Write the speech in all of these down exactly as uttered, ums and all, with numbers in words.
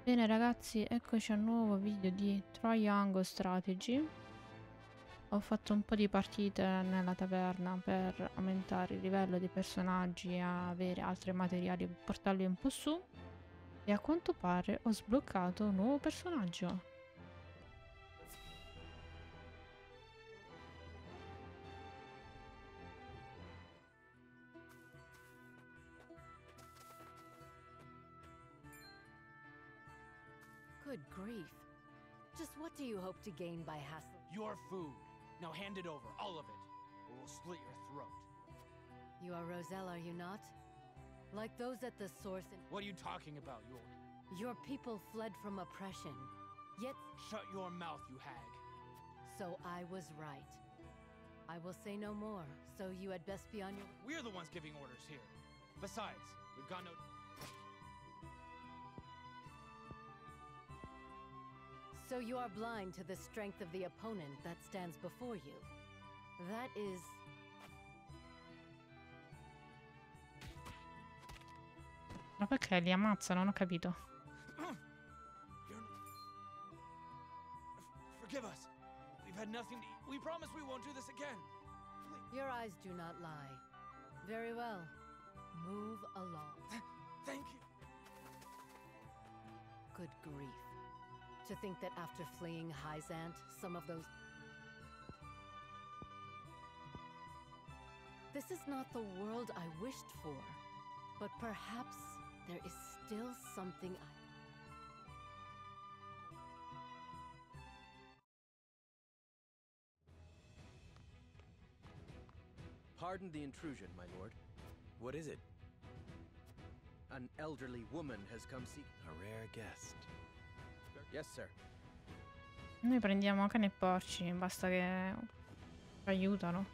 Bene ragazzi, eccoci a un nuovo video di Triangle Strategy. Ho fatto un po' di partite nella taverna per aumentare il livello dei personaggi e avere altri materiali per portarli un po' su. E a quanto pare ho sbloccato un nuovo personaggio. Good grief. Just what do you hope to gain by hassling? Your food. Now hand it over, all of it, or we'll split your throat. You are Roselle, are you not? Like those at the source in... What are you talking about, your... Your people fled from oppression, yet... Shut your mouth, you hag. So I was right. I will say no more, so you had best be on your... We're the ones giving orders here. Besides, we've got no... So you are blind to the strength of the opponent that stands before you. That is... Ma perché li ammazza? Non ho capito. Forgive us. We've had nothing to eat. We promise we won't do this again. Please. Your eyes do not lie. Very well. Move along. Thank you. Good grief. To think that after fleeing Hyzant, some of those... This is not the world I wished for, but perhaps there is still something I... Pardon the intrusion, my lord. What is it? An elderly woman has come seek a rare guest. Yes, sir. Noi prendiamo cane e porci, basta che ci aiutano.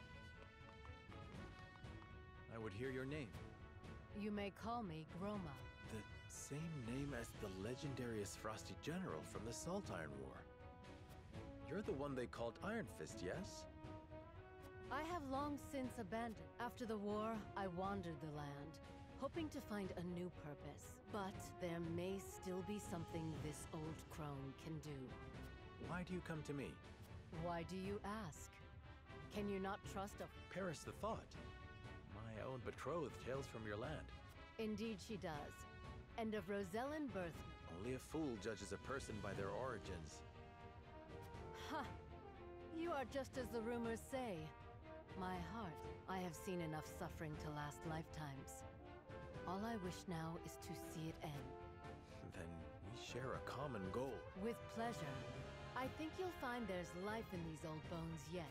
I would hear your name. You may call me Groma. The same name as the legendary Frosty General from the Salt Iron War. You're the one they called Iron Fist, yes? I have long since abandoned. After the war, I wandered the land, hoping to find a new purpose. But there may still be something this old crone can do. Why do you come to me? Why do you ask? Can you not trust a... Perish the thought. My own betrothed hails from your land. Indeed she does. And of Rosellen birth... Only a fool judges a person by their origins. Ha! You are just as the rumors say. My heart, I have seen enough suffering to last lifetimes. All I wish now is to see it end. Then we share a common goal. With pleasure. I think you'll find there's life in these old bones yet.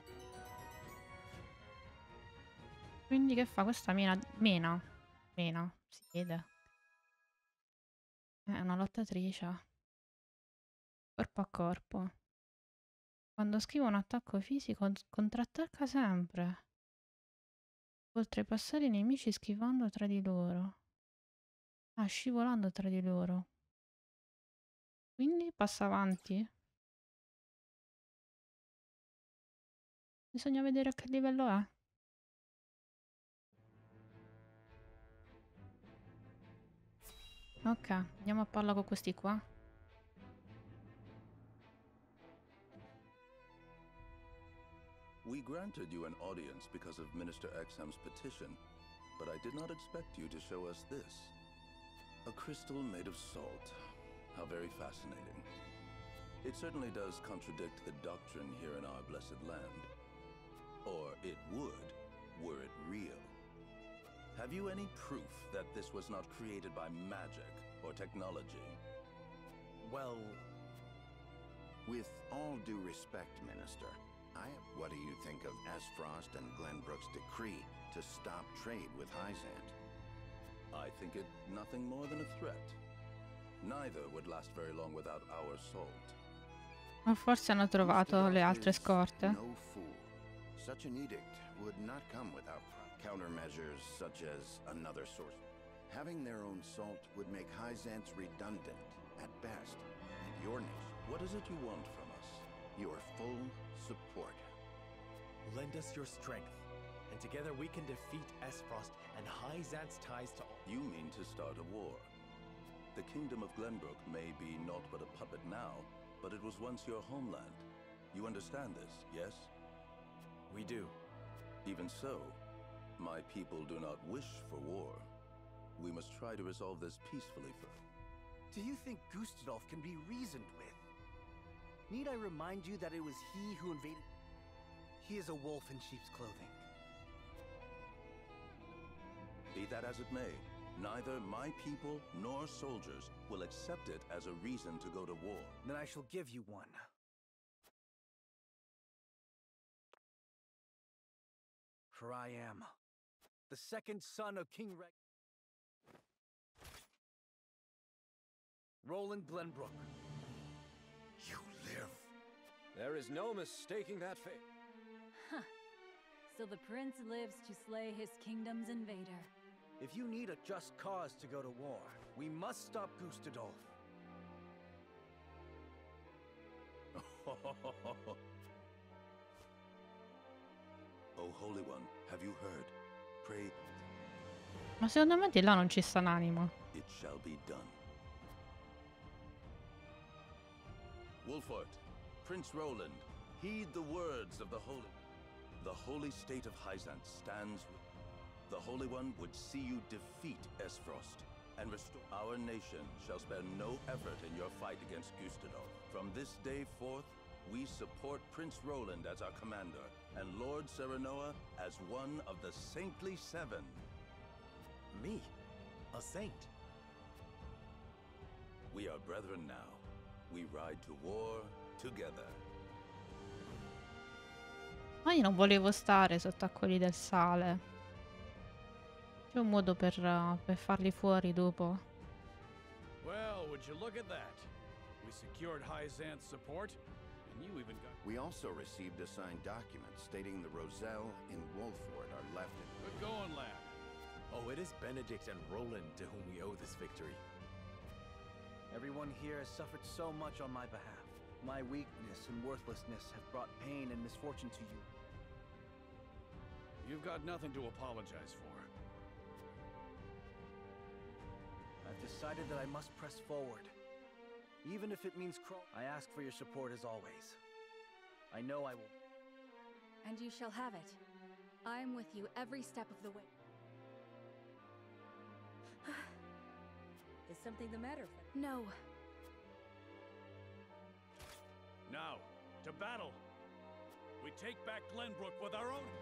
Quindi che fa questa mena? Mena. Mena, si vede. È una lottatrice. Corpo a corpo. Quando schiva un attacco fisico, contrattacca sempre. Può oltrepassare i nemici schivando tra di loro. Ah, scivolando tra di loro. Quindi passa avanti. Bisogna vedere a che livello è. Ok, andiamo a palla con questi qua. We granted you an audience because of Minister Exham's petition, but I did not expect you to show us this. A crystal made of salt. How very fascinating. It certainly does contradict the doctrine here in our blessed land. Or it would, were it real. Have you any proof that this was not created by magic or technology? Well, with all due respect, Minister, I... What do you think of Aspfrost and Glenbrook's decree to stop trade with Hyzant? I think it nothing more than a threat. Neither would last very long without our salt. Ma forse hanno trovato le altre scorte. No fool. Such an edict would not come without countermeasures such as another source. Having their own salt would make Hyzant's redundant at best, and your nation. What is it you want from us? Your full support. Lend us your strength, and together we can defeat Aspfrost and Hyzant's ties to all. You mean to start a war? The kingdom of Glenbrook may be naught but a puppet now, but it was once your homeland. You understand this, yes? We do. Even so, my people do not wish for war. We must try to resolve this peacefully first. Do you think Gustadolf can be reasoned with? Need I remind you that it was he who invaded? He is a wolf in sheep's clothing. Be that as it may, neither my people nor soldiers will accept it as a reason to go to war. Then I shall give you one. For I am the second son of King Reg... Roland Glenbrook. You live. There is no mistaking that fate. Huh. So the prince lives to slay his kingdom's invader. If you need a just cause to go to war, we must stop Gustadolf. O Holy One, have you heard? Pray, Ma secondo me di là non ci sta un'anima. it shall be done. Wolfort, Prince Roland, heed the words of the Holy... The holy state of Hyzant stands with... The Holy One would see you defeat Esfrost and restore... Our nation shall spare no effort in your fight against Gustadolf. From this day forth, we support Prince Roland as our commander, and Lord Serenoa as one of the Saintly Seven. Me? A saint? We are brethren now. We ride to war together. Ma io non volevo stare sotto a quelli del sale. C'è un modo per, uh, per farli fuori dopo. Well, would you look at that? We secured Hyzant's support, and you even got... We also received a signed document stating the Roselle and Wolford are left in... Good going, lad. Oh, it is Benedict and Roland to whom we owe this victory. Everyone here has suffered so much on my behalf. My weakness and worthlessness have brought pain and misfortune to you. You've got nothing to apologize for. I've decided that I must press forward. Even if it means crawl. I ask for your support as always. I know I will. And you shall have it. I'm with you every step of the way. Is something the matter? No. Now, to battle! We take back Glenbrook with our own...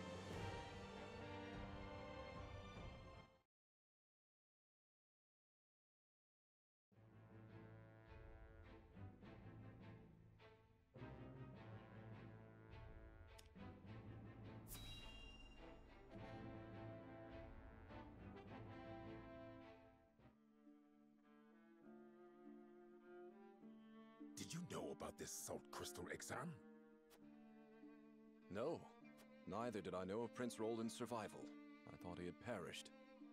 Did you know about this salt crystal exam? No. Neither did I know of Prince Roland's survival. I thought he had perished.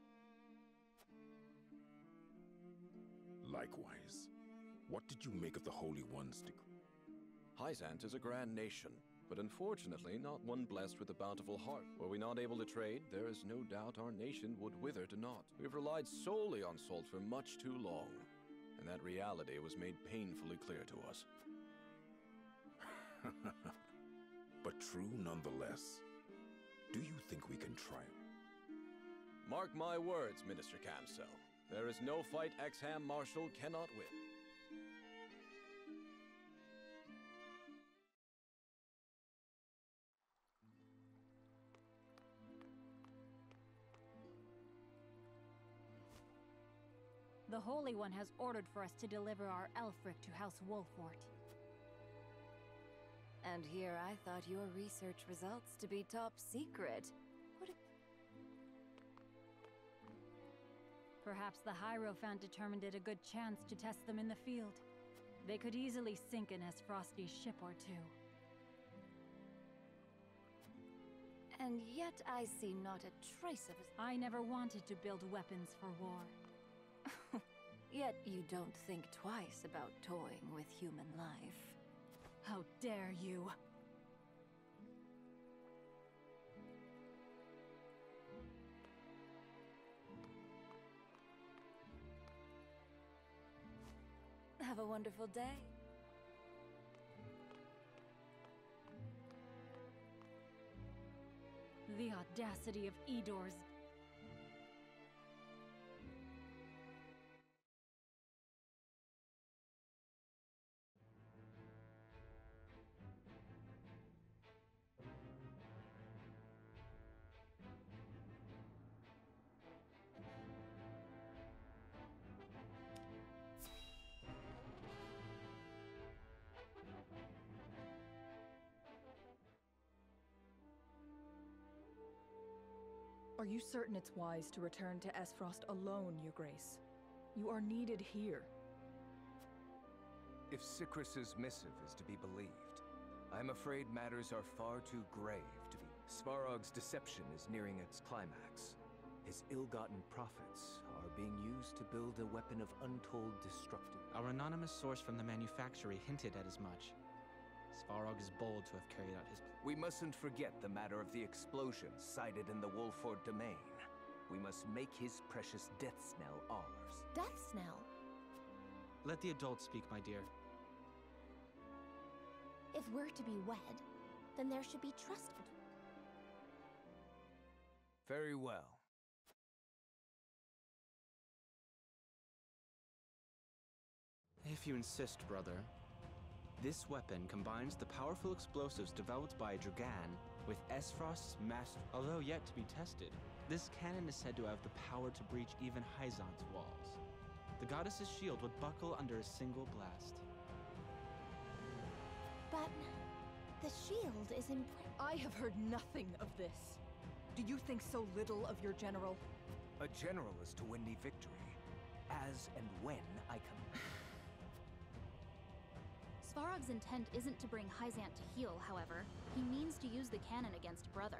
Likewise. What did you make of the Holy One's decree? Hyzant is a grand nation, but unfortunately not one blessed with a bountiful heart. Were we not able to trade, there is no doubt our nation would wither to naught. We've relied solely on salt for much too long, and that reality was made painfully clear to us. But true nonetheless. Do you think we can triumph? Mark my words, Minister Camso. There is no fight Exham Marshal cannot win. The Holy One has ordered for us to deliver our Elfric to House Wolfort. And here I thought your research results to be top secret. What a... Perhaps the Hierophant determined it a good chance to test them in the field. They could easily sink an Esfrosti's ship or two. And yet I see not a trace of a... I never wanted to build weapons for war. Yet you don't think twice about toying with human life. How dare you! Have a wonderful day. The audacity of Edor's. Are you certain it's wise to return to Esfrost alone, Your Grace? You are needed here. If Sikrus's missive is to be believed, I'm afraid matters are far too grave to be. Svarog's deception is nearing its climax. His ill-gotten profits are being used to build a weapon of untold destructive. Our anonymous source from the manufactory hinted at as much. Svarog is bold to have carried out his... We mustn't forget the matter of the explosion sighted in the Wolford domain. We must make his precious death snell ours. Death snell? Let the adults speak, my dear. If we're to be wed, then there should be trust. Very well. If you insist, brother. This weapon combines the powerful explosives developed by Dragan with Esfrost's master. Although yet to be tested, this cannon is said to have the power to breach even Hyzant's walls. The goddess's shield would buckle under a single blast. But the shield is in... I have heard nothing of this. Do you think so little of your general? A general is to win me victory, as and when I come. Svarog's intent isn't to bring Hyzant to heel, however. He means to use the cannon against Brother.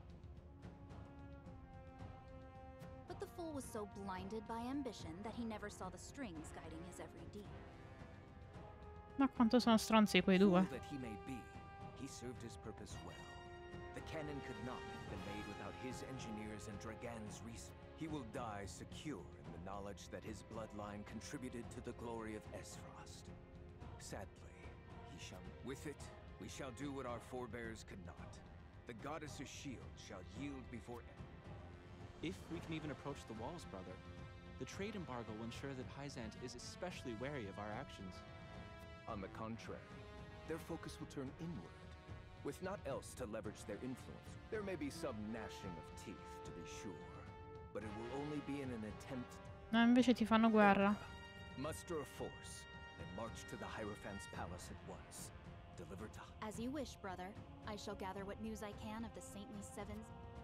But the fool was so blinded by ambition that he never saw the strings guiding his every deed. Ma quanto sono stronzi quei due. Fool that he may be, he served his purpose well. The cannon could not have been made without his engineers and Dragan's research. He will die secure in the knowledge that his bloodline contributed to the glory of Esfrost. Sadly, shall, with it, we shall do what our forebears could not. The goddess's shield shall yield before... If we can even approach the walls, brother, the trade embargo will ensure that Hyzant is especially wary of our actions. On the contrary, their focus will turn inward. With not else to leverage their influence, there may be some gnashing of teeth, to be sure, but it will only be in an attempt... No, invece ti fanno guerra. Muster a force. And march to the Hierophant's palace at once. Deliver to... As you wish, brother. I shall gather what news I can of the Saintly Sevens.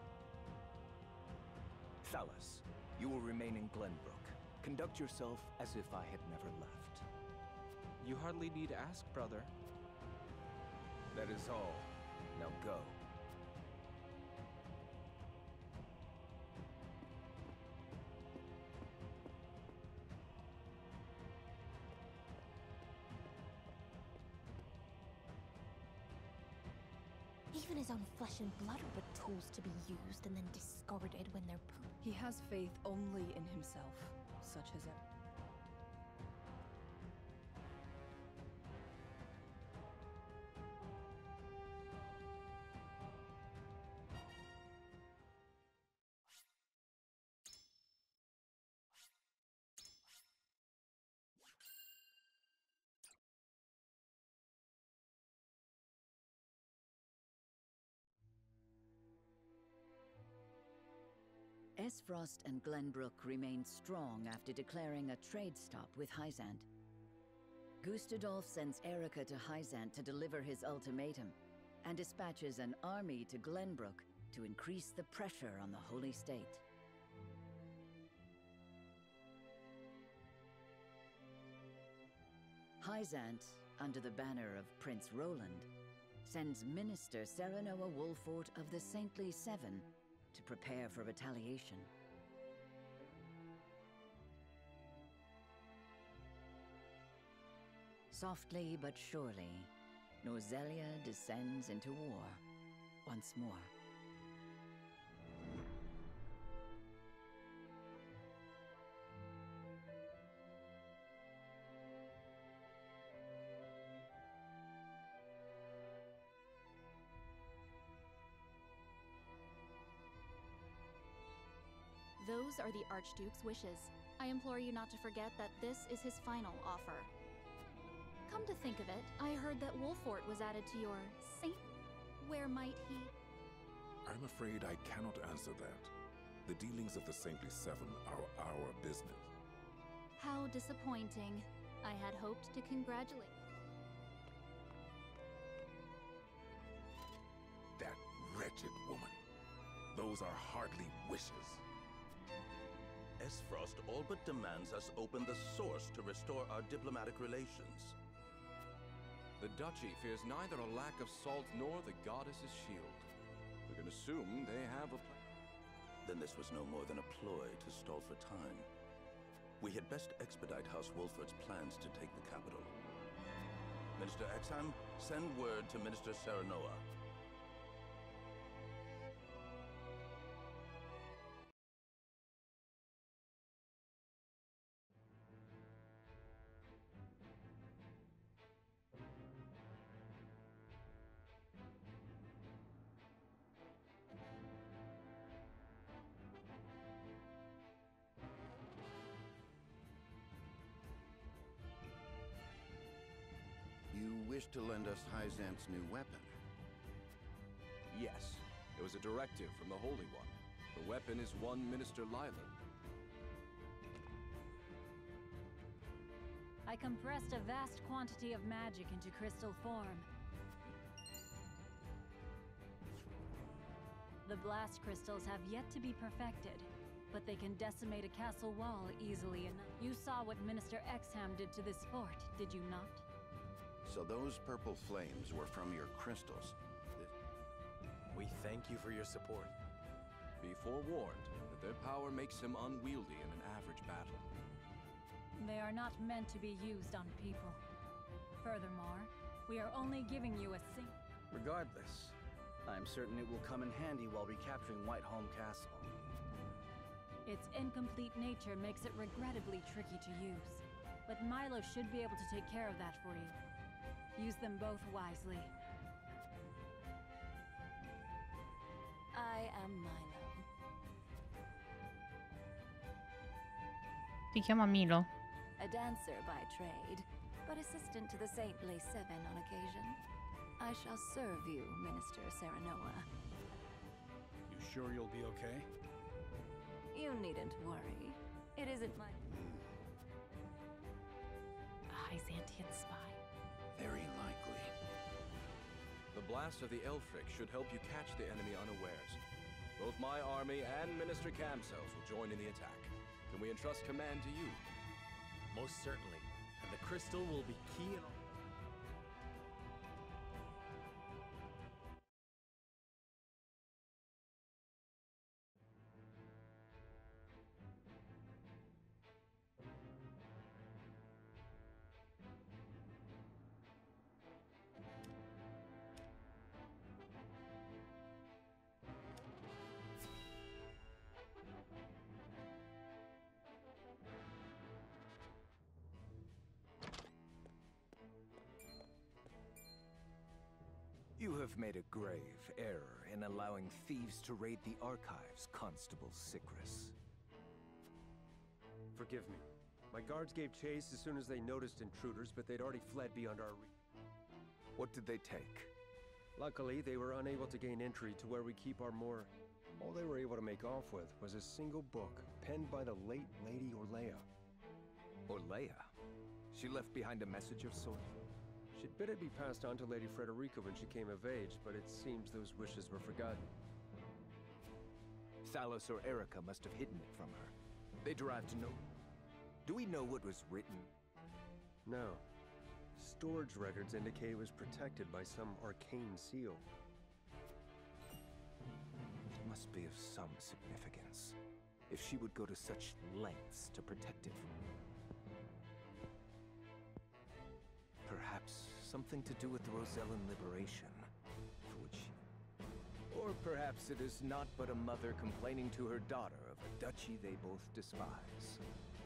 Thalas, you will remain in Glenbrook. Conduct yourself as if I had never left. You hardly need to ask, brother. That is all. Now go. Even his own flesh and blood are but tools to be used and then discarded when they're put. He has faith only in himself, such as it. Esfrost and Glenbrook remained strong after declaring a trade stop with Hyzant. Gustadolf sends Erica to Hyzant to deliver his ultimatum, and dispatches an army to Glenbrook to increase the pressure on the Holy State. Hyzant, under the banner of Prince Roland, sends Minister Serenoa Wolfort of the Saintly Seven to prepare for retaliation. Softly but surely, Norzelia descends into war once more. Those are the Archduke's wishes. I implore you not to forget that this is his final offer. Come to think of it, I heard that Wolfort was added to your saint. Where might he? I'm afraid I cannot answer that. The dealings of the Saintly Seven are our business. How disappointing. I had hoped to congratulate. That wretched woman. Those are hardly wishes. Esfrost all but demands us open the source to restore our diplomatic relations. The Duchy fears neither a lack of salt nor the goddess's shield. We can assume they have a plan. Then this was no more than a ploy to stall for time. We had best expedite House Wolfort's plans to take the capital. Minister Exham, send word to Minister Serenoa. You wish to lend us Hyzant's new weapon? Yes. It was a directive from the Holy One. The weapon is one Minister Lailan. I compressed a vast quantity of magic into crystal form. The blast crystals have yet to be perfected, but they can decimate a castle wall easily enough. You saw what Minister Exham did to this fort, did you not? So those purple flames were from your crystals. We thank you for your support. Be forewarned that their power makes them unwieldy in an average battle. They are not meant to be used on people. Furthermore, we are only giving you a sing- Regardless, I'm certain it will come in handy while recapturing Whiteholm Castle. Its incomplete nature makes it regrettably tricky to use. But Milo should be able to take care of that for you. Use them both wisely. I am Milo. Si chiama Milo. A dancer by trade, but assistant to the Saintly Seven on occasion. I shall serve you, Minister Serenoa. You sure you'll be okay? You needn't worry. It isn't my... A Hyzantian spy? Very likely. The blast of the Elfric should help you catch the enemy unawares. Both my army and Minister Camsells will join in the attack. Can we entrust command to you? Most certainly. And the crystal will be key in all... You have made a grave error in allowing thieves to raid the archives, Constable Sicris. Forgive me. My guards gave chase as soon as they noticed intruders, but they'd already fled beyond our reach. What did they take? Luckily, they were unable to gain entry to where we keep our more... All they were able to make off with was a single book, penned by the late Lady Orlea. Orlea? She left behind a message of sorts? She'd bid it be passed on to Lady Frederica when she came of age, but it seems those wishes were forgotten. Thalos or Erica must have hidden it from her. They derived no... Do we know what was written? No. Storage records indicate it was protected by some arcane seal. It must be of some significance. If she would go to such lengths to protect it from... Perhaps something to do with the Rosellan liberation, for which... Or perhaps it is not but a mother complaining to her daughter of a duchy they both despise.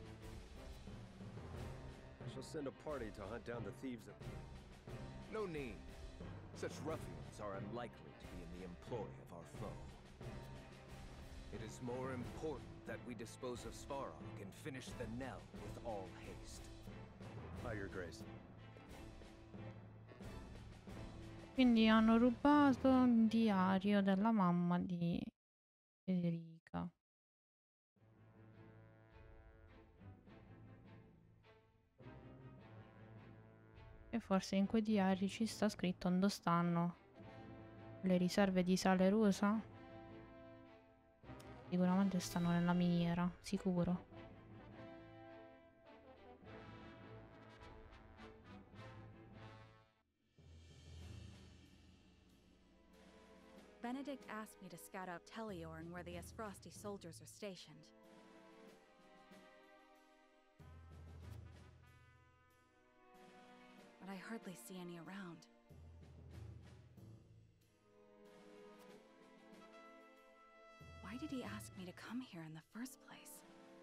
I shall send a party to hunt down the thieves of... No need. Such ruffians are unlikely to be in the employ of our foe. It is more important that we dispose of Svarog and finish the Nell with all haste. By your grace. Quindi hanno rubato il diario della mamma di Federica. E forse in quei diari ci sta scritto dove stanno le riserve di sale rusa. Sicuramente stanno nella miniera, sicuro. Benedict asked me to scout out Teleorn where the Esfrosti soldiers are stationed. But I hardly see any around. Why did he ask me to come here in the first place?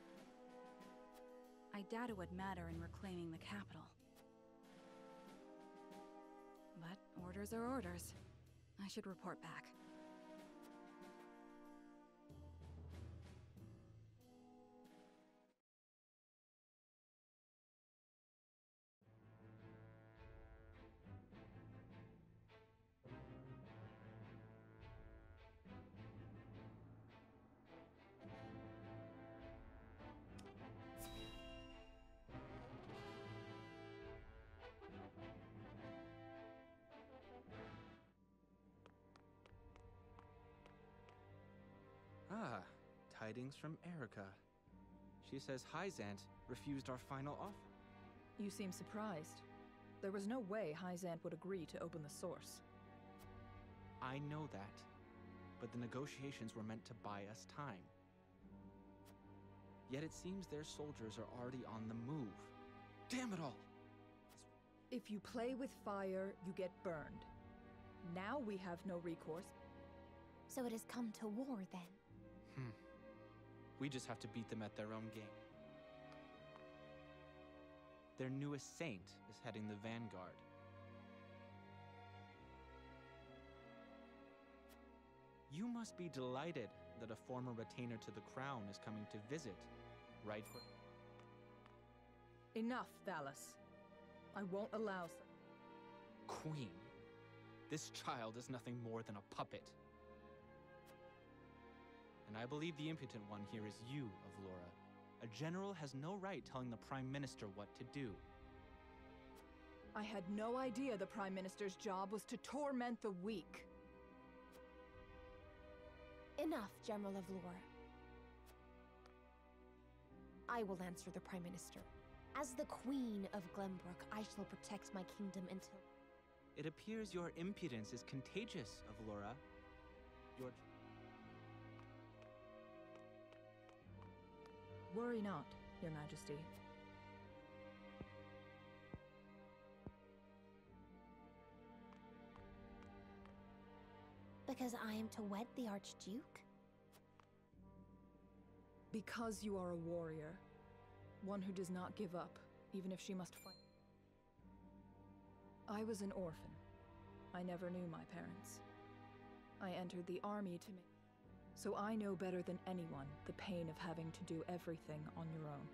I doubt it would matter in reclaiming the capital. But orders are orders. I should report back. Ah, tidings from Erica. She says Hyzant refused our final offer. You seem surprised. There was no way Hyzant would agree to open the source. I know that, but the negotiations were meant to buy us time. Yet it seems their soldiers are already on the move. Damn it all! If you play with fire, you get burned. Now we have no recourse. So it has come to war then? Hmm. We just have to beat them at their own game. Their newest saint is heading the vanguard. You must be delighted that a former retainer to the crown is coming to visit, right? Enough, Valis. I won't allow so. Queen, this child is nothing more than a puppet. And I believe the impotent one here is you, Avlora. A general has no right telling the Prime Minister what to do. I had no idea the Prime Minister's job was to torment the weak. Enough, General Avlora. I will answer the Prime Minister. As the Queen of Glenbrook, I shall protect my kingdom until... It appears your impudence is contagious, Avlora. Your... Worry not, Your Majesty. Because I am to wed the Archduke? Because you are a warrior. One who does not give up, even if she must fight. I was an orphan. I never knew my parents. I entered the army to make... So I know better than anyone the pain of having to do everything on your own.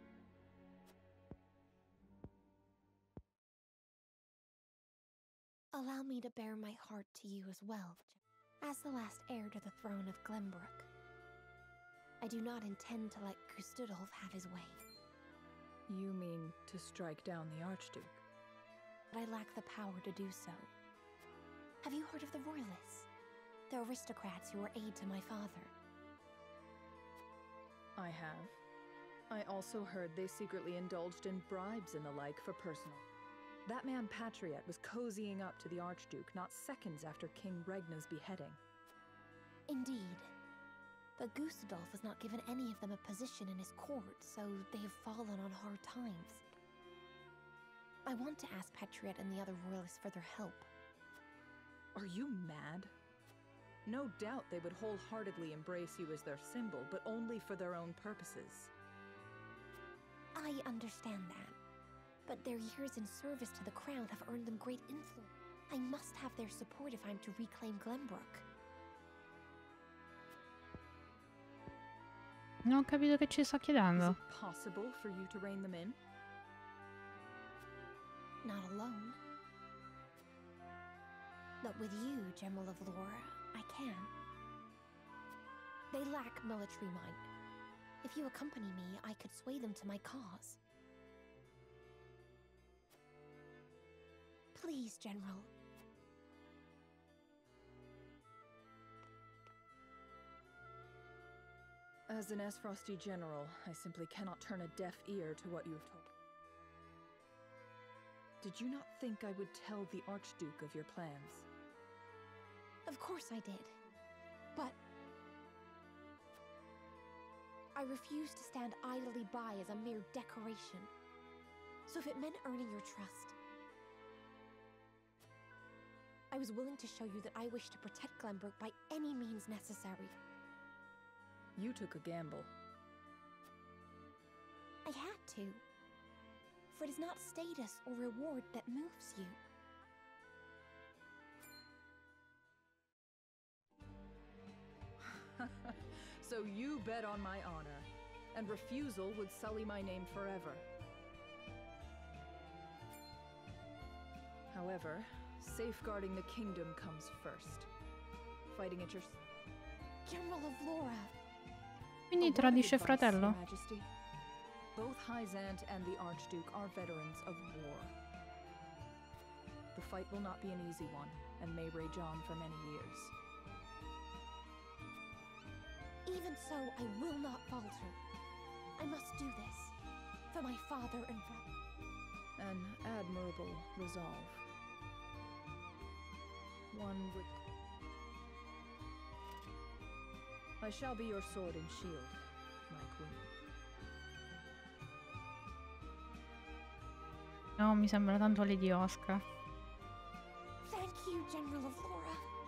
Allow me to bare my heart to you as well, as the last heir to the throne of Glenbrook. I do not intend to let Gustudolf have his way. You mean to strike down the Archduke? But I lack the power to do so. Have you heard of the Royalists? The aristocrats who were aid to my father. I have. I also heard they secretly indulged in bribes and the like for personal. That man Patriot was cozying up to the Archduke not seconds after King Regna's beheading. Indeed. But Gustudolf was not given any of them a position in his court, so they have fallen on hard times. I want to ask Patriot and the other royalists for their help. Are you mad? No doubt they would wholeheartedly embrace you as their symbol, but only for their own purposes. I understand that. But their years in service to the crown have earned them great influence. I must have their support if I'm to reclaim Glenbrook. Non ho capito che ci sta Is chiedendo. it possible for you to rein them in? Not alone. But with you, General of Laura, I can. They lack military might. If you accompany me, I could sway them to my cause. Please, General. As an Esfrosty general, I simply cannot turn a deaf ear to what you have told. Did you not think I would tell the Archduke of your plans? Of course I did. But I refuse to stand idly by as a mere decoration. So if it meant earning your trust, I was willing to show you that I wish to protect Glenbrook by any means necessary. You took a gamble. I had to. For it is not status or reward that moves you. So you bet on my honor, and refusal would sully my name forever. However, safeguarding the kingdom comes first. Fighting at your... General of Laura! Quindi tradisce fratello? Majesty. Both Hyzant and the Archduke are veterans of war. The fight will not be an easy one, and may rage on for many years. Even so, I will not falter. I must do this. For my father and brother. An admirable resolve. One would... I shall be your sword and shield, my queen. No, mi sembra tanto Lady Oscar. Thank you, General of Laura.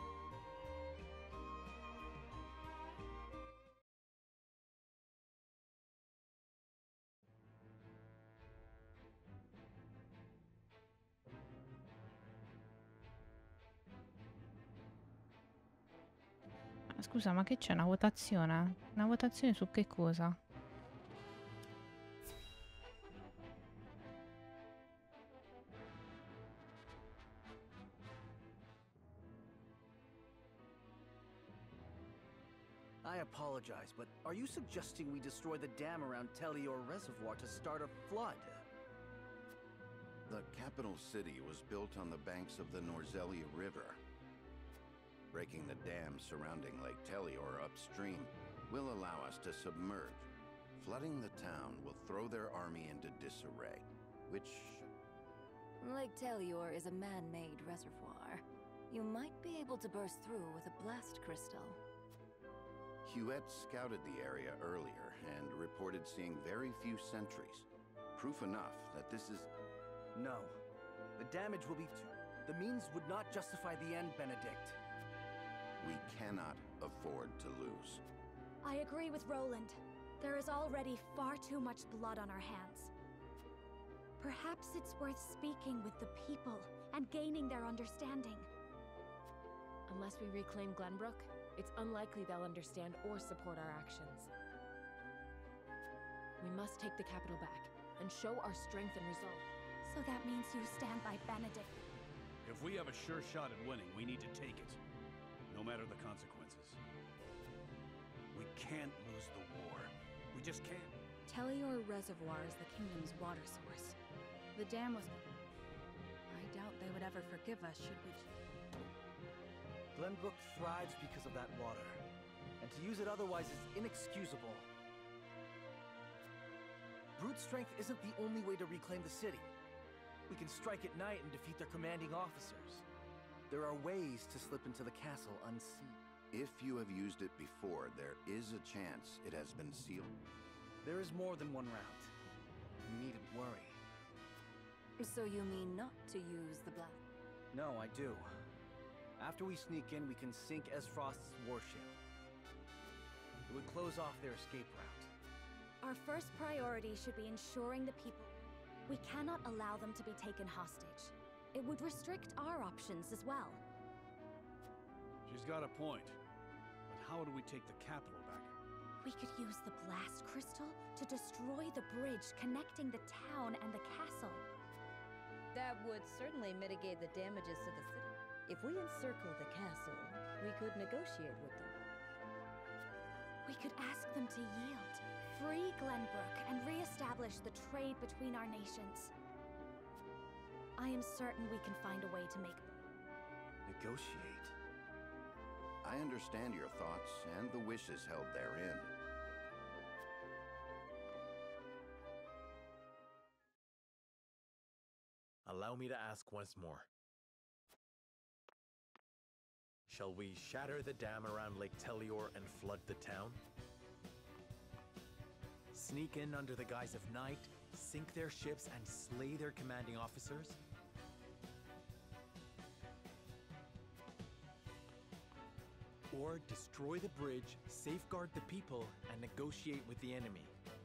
Scusa, ma che c'è? Una votazione? Una votazione su che cosa? I apologize, but are you suggesting we destroy the dam around Telior Reservoir to start a flood? The capital city was built on the banks of the Norzelia River. Breaking the dam surrounding Lake Telior upstream will allow us to submerge. Flooding the town will throw their army into disarray, which... Lake Telior is a man-made reservoir. You might be able to burst through with a blast crystal. Huette scouted the area earlier and reported seeing very few sentries. Proof enough that this is... No. The damage will be too... The means would not justify the end, Benedict. We cannot afford to lose. I agree with Roland. There is already far too much blood on our hands. Perhaps it's worth speaking with the people and gaining their understanding. Unless we reclaim Glenbrook, it's unlikely they'll understand or support our actions. We must take the capital back and show our strength and resolve. So that means you stand by Benedict. If we have a sure shot at winning, we need to take it. No matter the consequences. We can't lose the war. We just can't. Telior Reservoir is the kingdom's water source. The dam was... I doubt they would ever forgive us should we... Glenbrook thrives because of that water. And to use it otherwise is inexcusable. Brute strength isn't the only way to reclaim the city. We can strike at night and defeat their commanding officers. There are ways to slip into the castle unseen. If you have used it before, there is a chance it has been sealed. There is more than one route. You needn't worry. So you mean not to use the blast? No, I do. After we sneak in, we can sink Esfrost's warship. It would close off their escape route. Our first priority should be ensuring the people. We cannot allow them to be taken hostage. It would restrict our options as well. She's got a point. But how do we take the capital back? We could use the blast crystal to destroy the bridge connecting the town and the castle. That would certainly mitigate the damages to the city. If we encircle the castle, we could negotiate with them. We could ask them to yield, free Glenbrook, and re-establish the trade between our nations. I am certain we can find a way to make... Negotiate? I understand your thoughts and the wishes held therein. Allow me to ask once more. Shall we shatter the dam around Lake Telior and flood the town? Sneak in under the guise of night, sink their ships, and slay their commanding officers? Or destroy the bridge, safeguard the people, and negotiate with the enemy?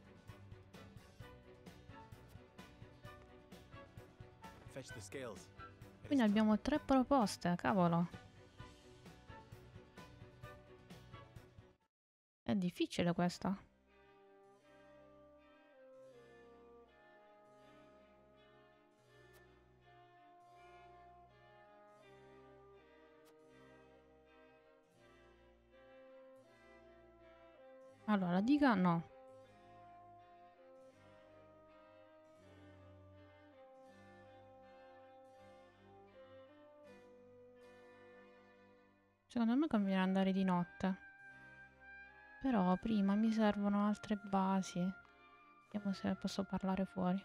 Fetch the scales. Quindi abbiamo tre proposte, cavolo. È difficile questa. Allora, la diga no. Secondo me conviene andare di notte. Però prima mi servono altre basi. Vediamo se posso parlare fuori.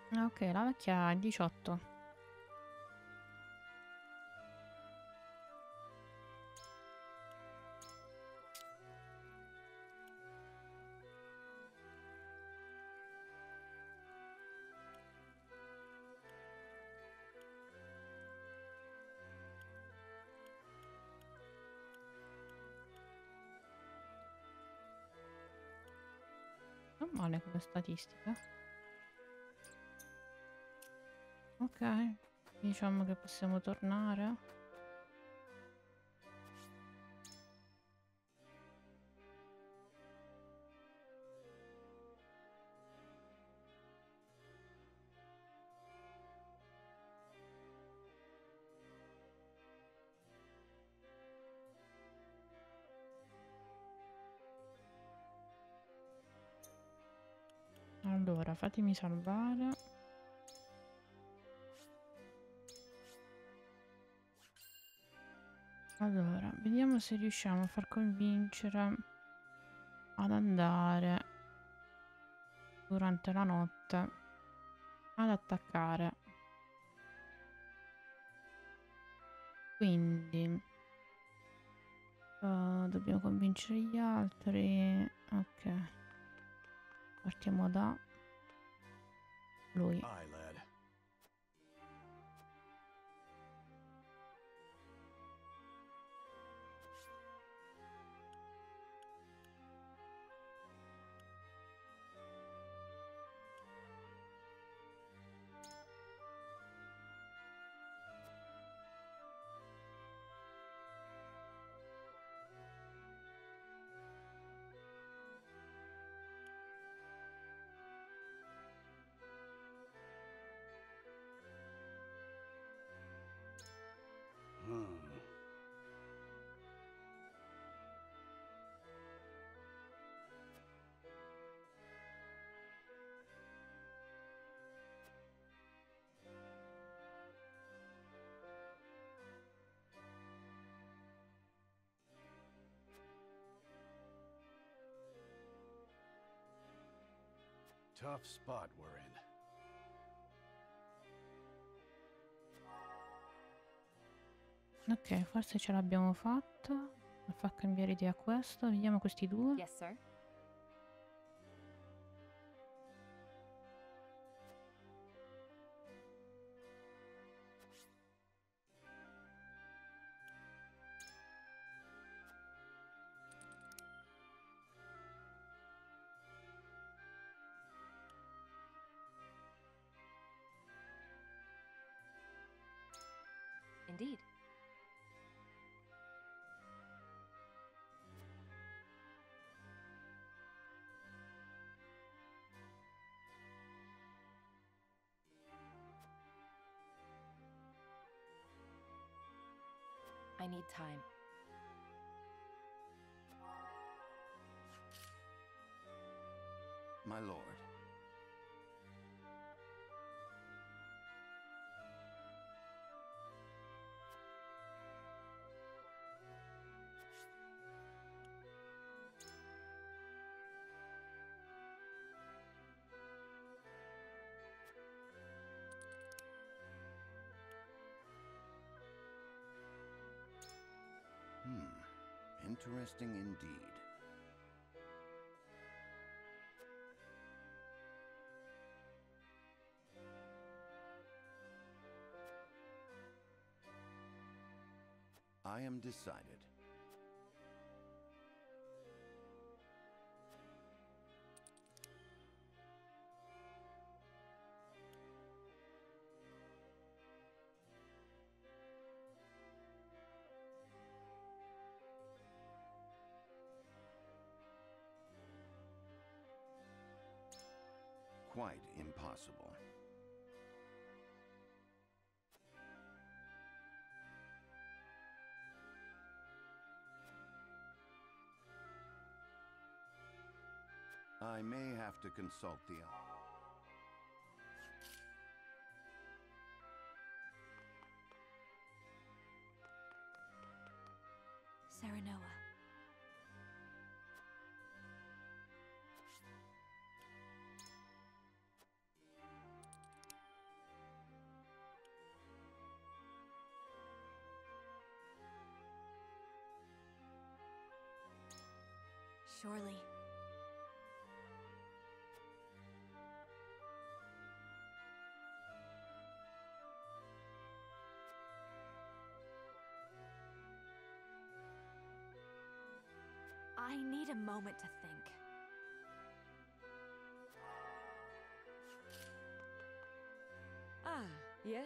Ok, la vecchia è diciotto. Non male come statistica. Ok, diciamo che possiamo tornare. Allora, fatemi salvare. Allora, vediamo se riusciamo a far convincere ad andare durante la notte ad attaccare. Quindi uh, dobbiamo convincere gli altri. Ok, partiamo da lui. Aye, lad. Hmm. Tough spot we're in. Ok, forse ce l'abbiamo fatta. Mi fa cambiare idea questo. Vediamo questi due. Yes, sir. Indeed. I need time. My lord. Hmm. Interesting indeed. I am decided. Quite impossible. I may have to consult the... Serenoa. surely. I need a moment to think. Ah, yes?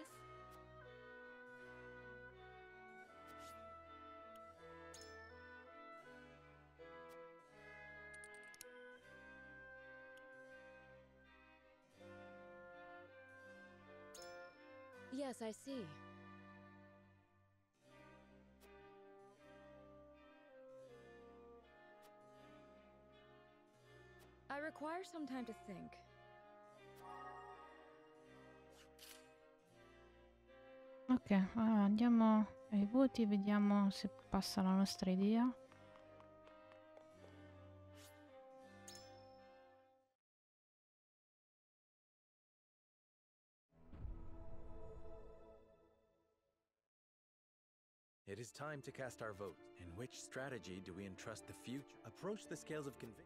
Yes, I see. I require some time to think. Ok, allora andiamo ai voti, vediamo se passa la nostra idea. It is time to cast our vote. In which strategy do we entrust the future? Approach the scales of conviction.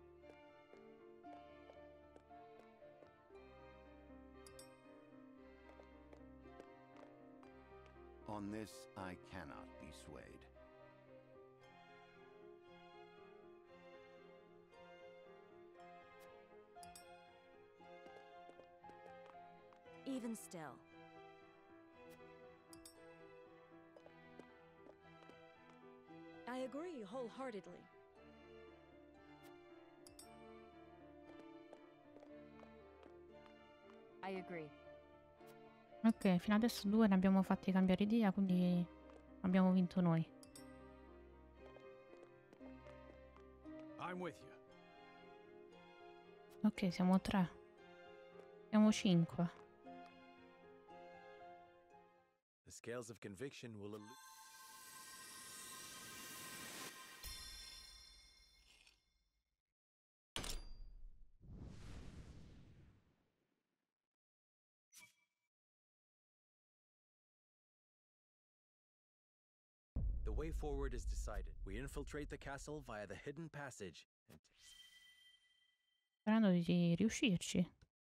On this, I cannot be swayed. Even still. I agree wholeheartedly. I agree. Ok, fino adesso due ne abbiamo fatti cambiare idea, quindi abbiamo vinto noi. I'm with you. Ok, siamo tre. Siamo cinque. The scales of conviction will illuminate. The way forward is decided. We infiltrate the castle via the hidden passage and Sperando di riuscirci.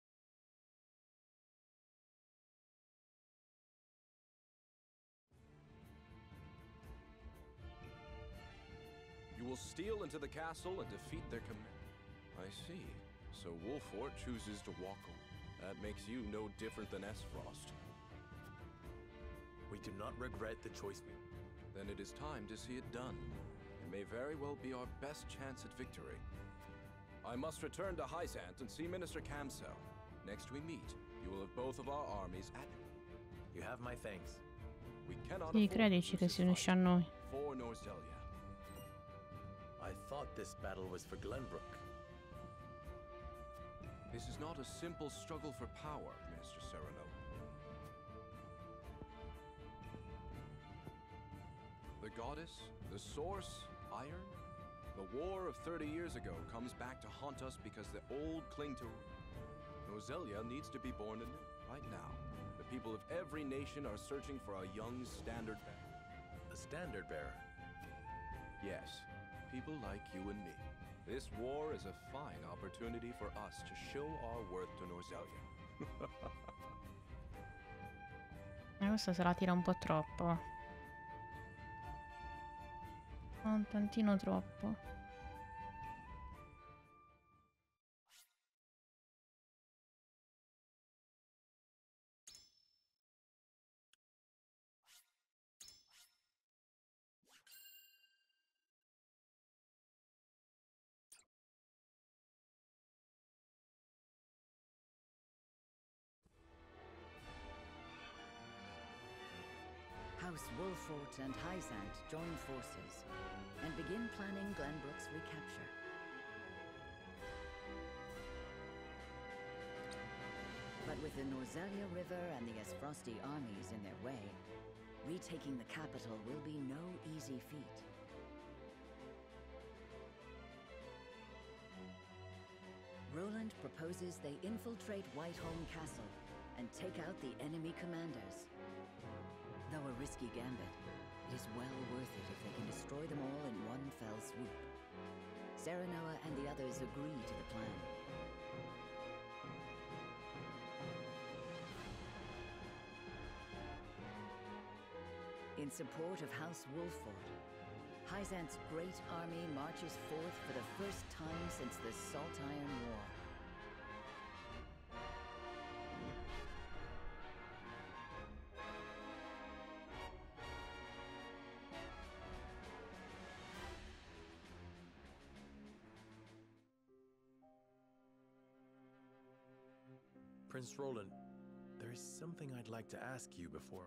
You will steal into the castle and defeat their command. I see. So Wolfort chooses to walk on. That makes you no different than Esfrost. we do not regret the choice we made. Then it is time to see it done. It may very well be our best chance at victory. I must return to Hyzant and see Minister Camsell. Next we meet, you will have both of our armies at it. You have my thanks. We cannot Sì, afford to credici lose che this si unisce a fight. noi. For Norzelia. I thought this battle was for Glenbrook. This is not a simple struggle for power, Minister Cyrano. The goddess, the source, iron? The war of thirty years ago comes back to haunt us because the old cling to... Norzelia needs to be born anew, right now. The people of every nation are searching for a young standard bearer. A standard bearer? Yes, people like you and me. This war is a fine opportunity for us to show our worth to Norzelia. Eh, questa se la tira un po' troppo. Un tantino troppo. House Wolfort and Hyzant join forces and begin planning Glenbrook's recapture. But with the Norzelia River and the Esfrosti armies in their way, retaking the capital will be no easy feat. Roland proposes they infiltrate Whiteholm Castle and take out the enemy commanders. Though a risky gambit, it is well worth it if they can destroy them all in one fell swoop. Serenoa and the others agree to the plan. In support of House Wolford, Hyzant's great army marches forth for the first time since the Salt Iron War. Prince Roland, there is something I'd like to ask you before.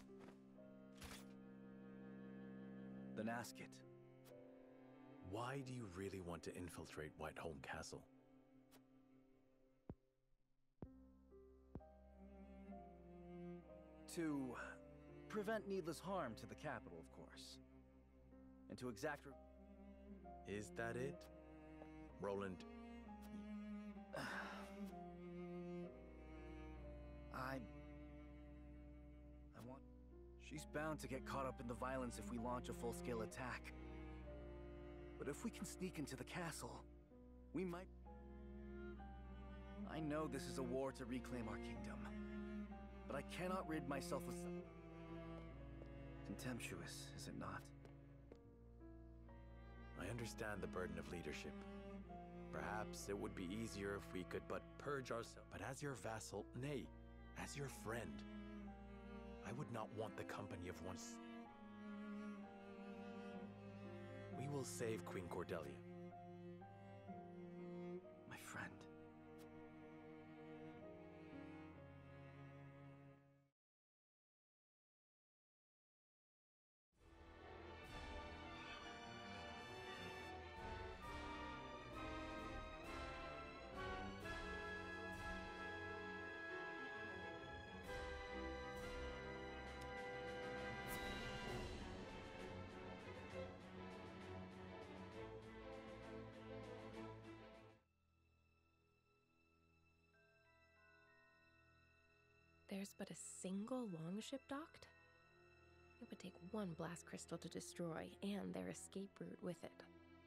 Then ask it. Why do you really want to infiltrate Whiteholm Castle? To prevent needless harm to the capital, of course. And to exact... Is that it? Roland... I... I want... She's bound to get caught up in the violence if we launch a full-scale attack. But if we can sneak into the castle, we might... I know this is a war to reclaim our kingdom, but I cannot rid myself of some... Contemptuous, is it not? I understand the burden of leadership. Perhaps it would be easier if we could but purge ourselves. But as your vassal, nay, as your friend, I would not want the company of one... We will save Queen Cordelia. My friend. There's but a single longship docked? It would take one blast crystal to destroy, and their escape route with it.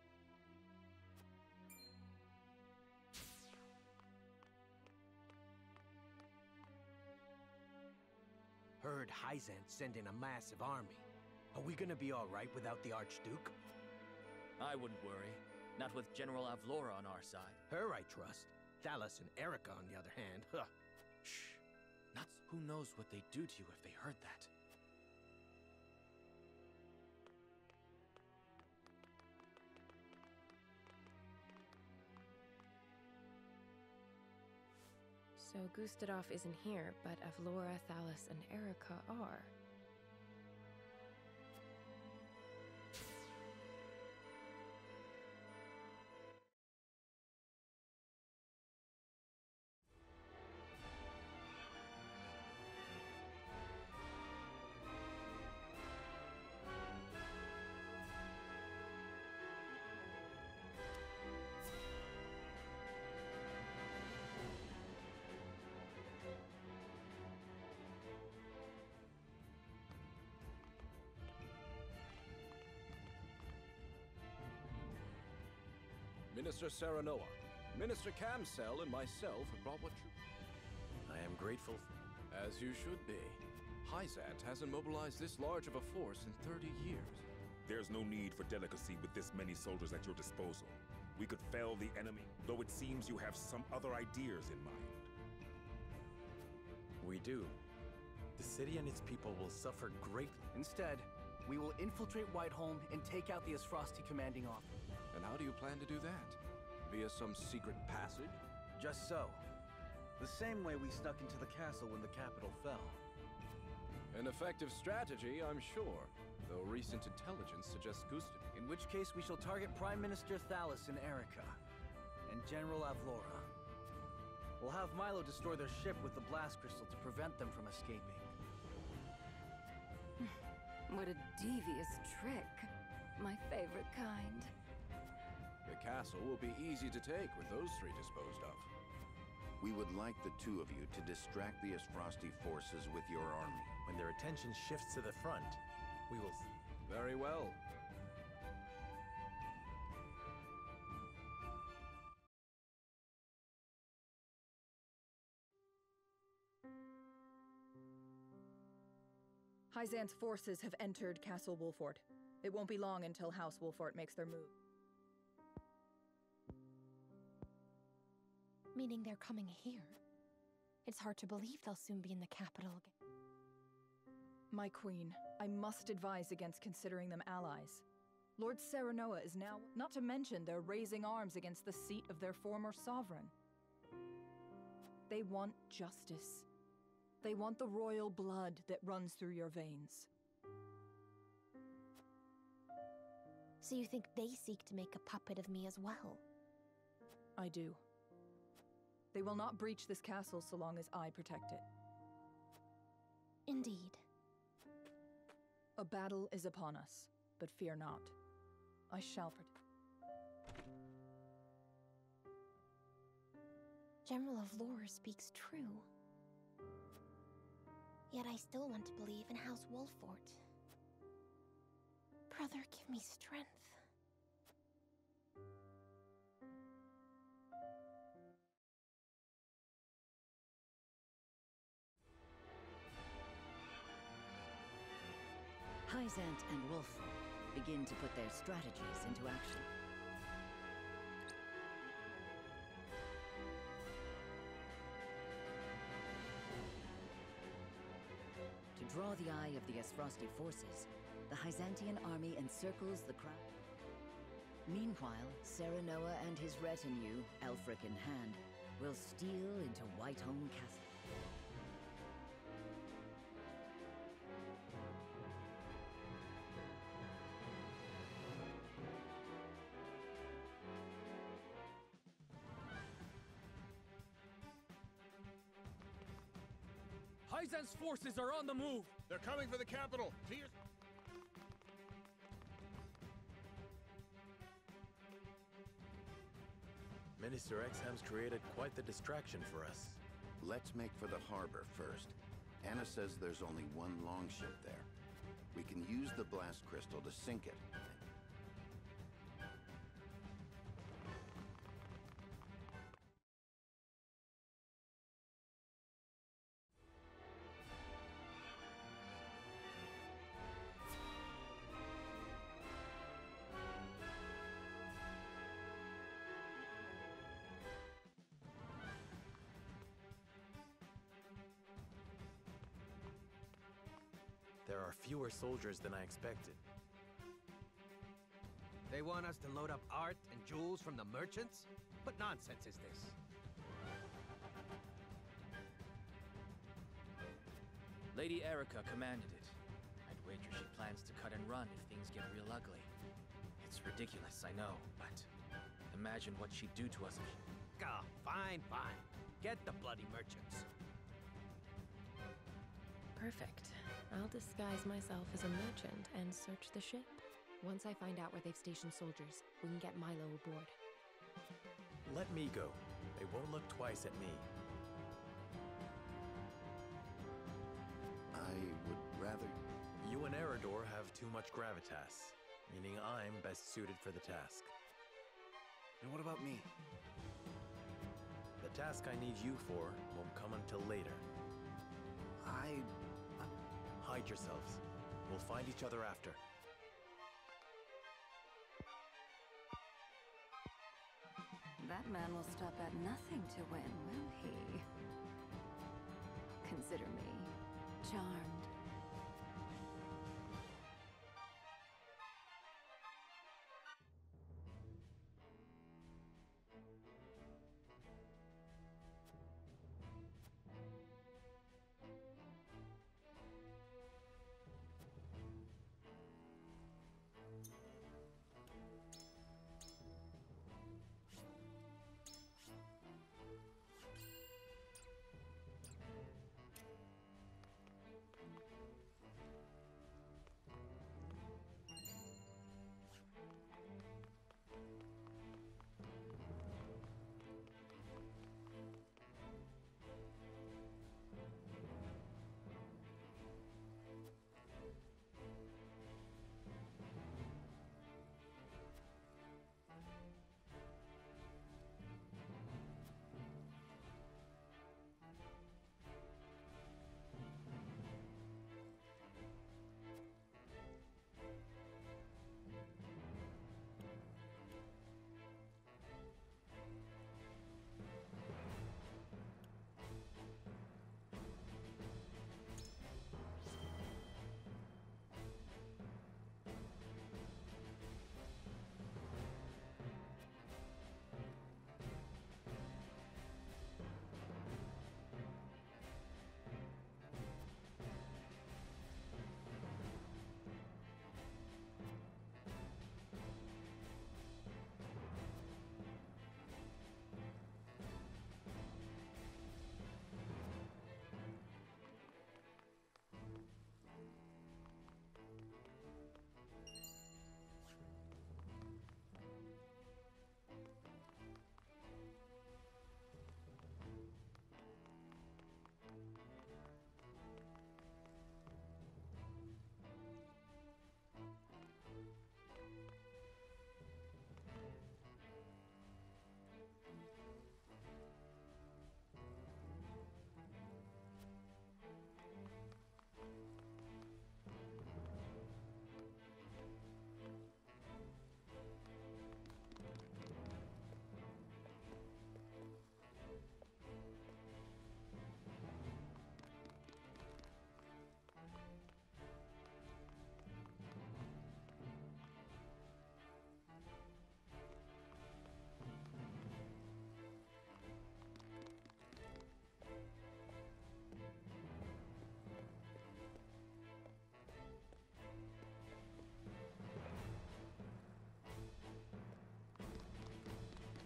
Heard Hyzant sent in a massive army. Are we gonna be alright without the Archduke? I wouldn't worry. Not with General Avlora on our side. Her I trust. Thalas and Erica, on the other hand, huh. Shh. Nuts. Who knows what they'd do to you if they heard that? So Gustadov isn't here, but Avlora, Thalas, and Erica are. Minister Serenoa, Minister Camsell, and myself have brought what you... I am grateful. As you should be. Hyzant hasn't mobilized this large of a force in thirty years. There's no need for delicacy with this many soldiers at your disposal. We could fell the enemy, though it seems you have some other ideas in mind. We do. The city and its people will suffer greatly. Instead, we will infiltrate Whiteholm and take out the Asfrosti commanding officer. And how do you plan to do that? Via some secret passage? Just so. The same way we snuck into the castle when the capital fell. An effective strategy, I'm sure, though recent intelligence suggests Gustav. In which case we shall target Prime Minister Thalas and Erica, and General Avlora. We'll have Milo destroy their ship with the blast crystal to prevent them from escaping. What a devious trick. My favorite kind. The castle will be easy to take with those three disposed of. We would like the two of you to distract the Asfrosti forces with your army. When their attention shifts to the front, we will... Very well. Hyzan's forces have entered Castle Wolfort. It won't be long until House Wolfort makes their move. Meaning they're coming here. It's hard to believe they'll soon be in the capital again. My queen, I must advise against considering them allies. Lord Serenoa is now, not to mention they're raising arms against the seat of their former sovereign. They want justice. They want the royal blood that runs through your veins. So you think they seek to make a puppet of me as well? I do. They will not breach this castle so long as I protect it. Indeed. A battle is upon us, but fear not. I shall protect. General of Lore speaks true. Yet I still want to believe in House Wolfort. Brother, give me strength. Hyzant and Wolfort begin to put their strategies into action. To draw the eye of the Esfrosti forces, the Hyzantian army encircles the crowd. Meanwhile, Serenoa and his retinue, Elfric in hand, will steal into Whiteholm Castle. Hyzan's forces are on the move! They're coming for the capital! To your... Minister Exham's created quite the distraction for us. Let's make for the harbor first. Anna says there's only one longship there. We can use the blast crystal to sink it. There are fewer soldiers than I expected. They want us to load up art and jewels from the merchants? What nonsense is this? Lady Erica commanded it. I'd wager she plans to cut and run if things get real ugly. It's ridiculous, I know, but imagine what she'd do to us if she... Ah, fine, fine. Get the bloody merchants. Perfect. I'll disguise myself as a merchant and search the ship. Once I find out where they've stationed soldiers, we can get Milo aboard. Let me go. They won't look twice at me. I would rather... You and Eridor have too much gravitas, meaning I'm best suited for the task. And what about me? The task I need you for won't come until later. I... Hide yourselves. We'll find each other after. That man will stop at nothing to win, will he? Consider me charmed.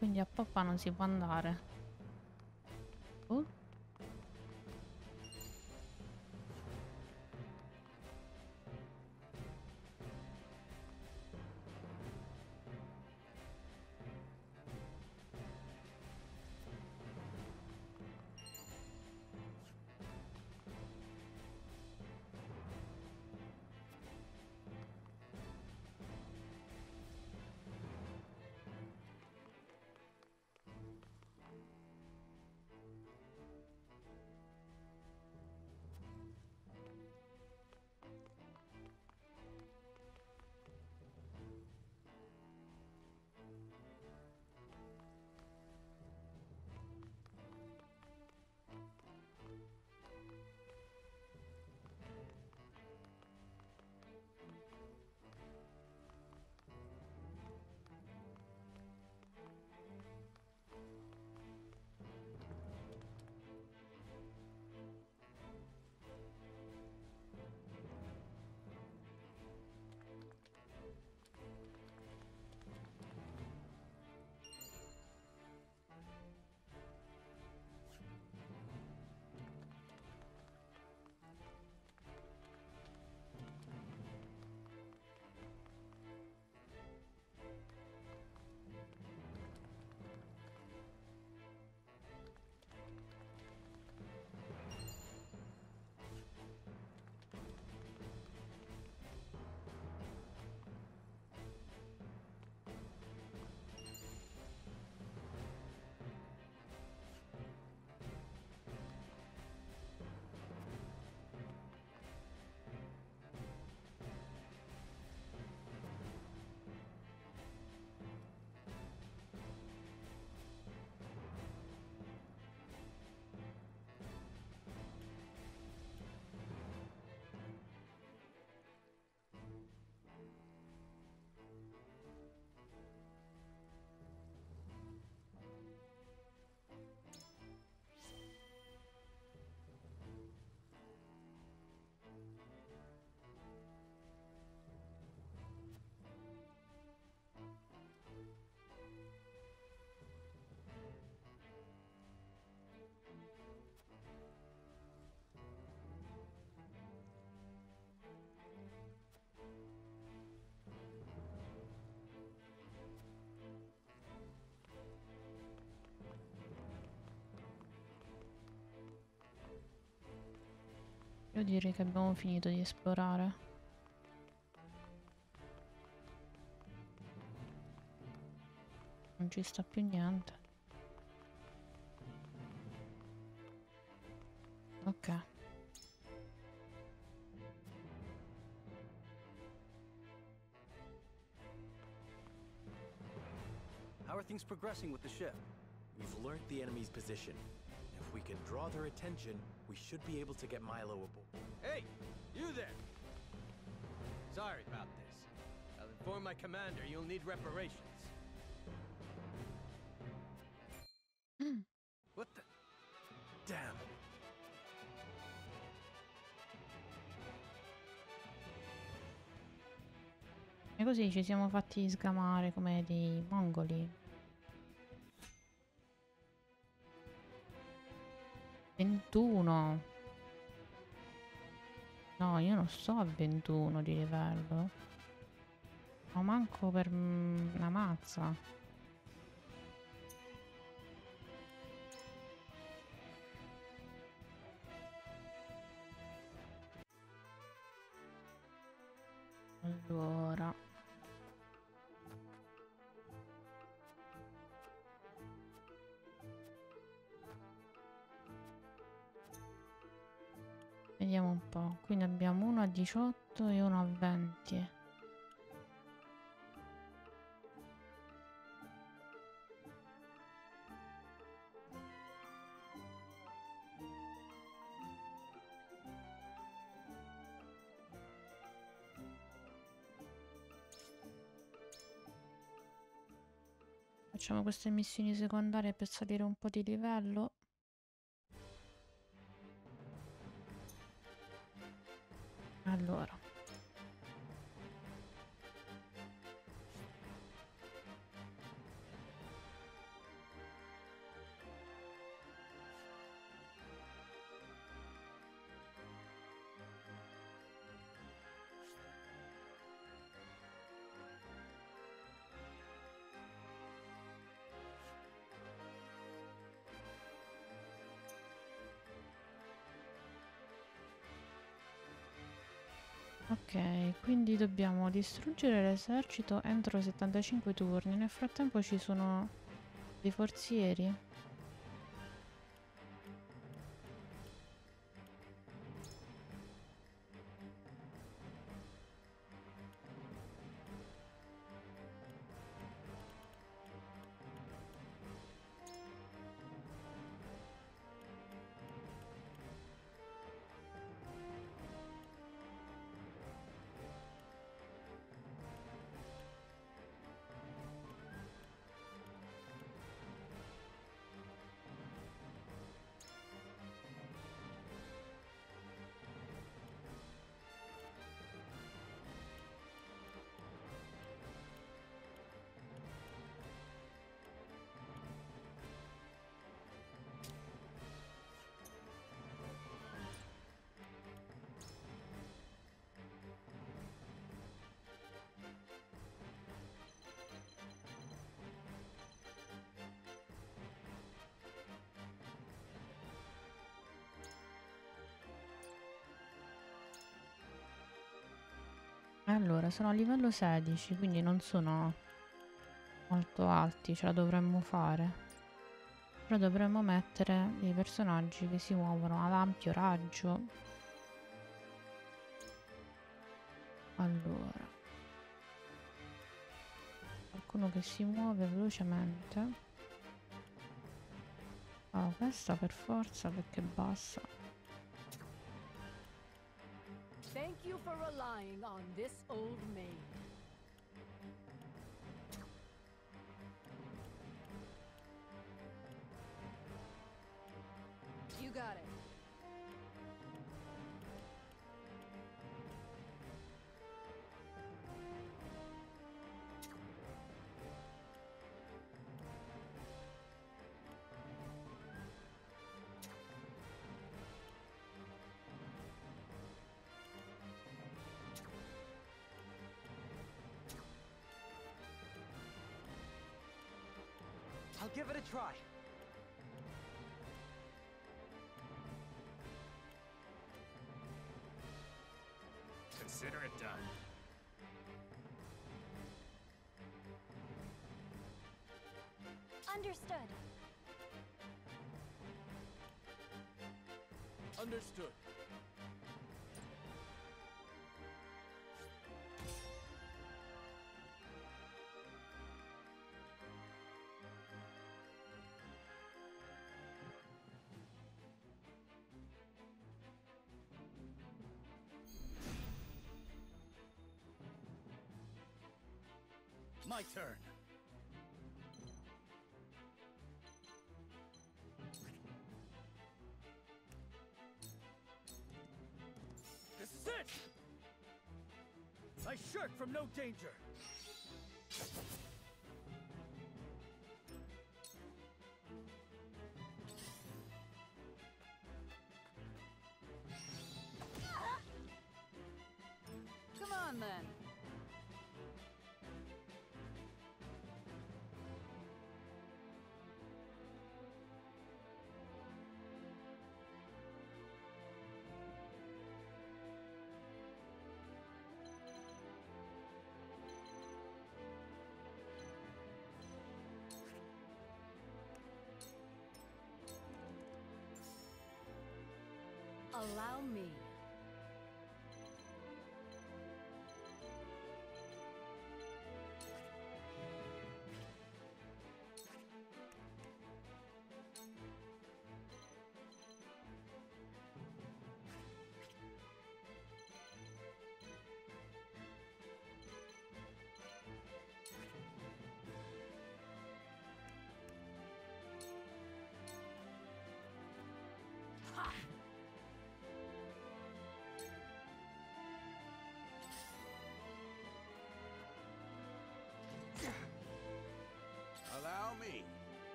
Quindi a Poppa non si può andare. Oh. Io direi che abbiamo finito di esplorare. Non ci sta più niente. Ok. How are things progressing with the ship? We've learned the enemy's position. If we can draw their attention, we should be able to get Milo aboard. Hey, you there! Sorry about this. I'll inform my commander you'll need reparations. Mm. What the? Damn. E così ci siamo fatti sgamare come dei mongoli. ventuno. No, io non sto a ventuno di livello. Ma manco per mm, una mazza. Allora. Vediamo un po'. Quindi abbiamo uno a diciotto e uno a venti. Facciamo queste missioni secondarie per salire un po' di livello. Allora. Ok, quindi dobbiamo distruggere l'esercito entro settantacinque turni. Nel frattempo ci sono dei forzieri. Allora, sono a livello sedici, quindi non sono molto alti, ce la dovremmo fare. Però dovremmo mettere dei personaggi che si muovono ad ampio raggio. Allora, qualcuno che si muove velocemente. Oh, questa per forza perché è bassa. Thank you for relying on this old maid. You got it. I'll give it a try. Consider it done. Understood. Understood. My turn. This is it! I shirk from no danger. Come on then. Allow me.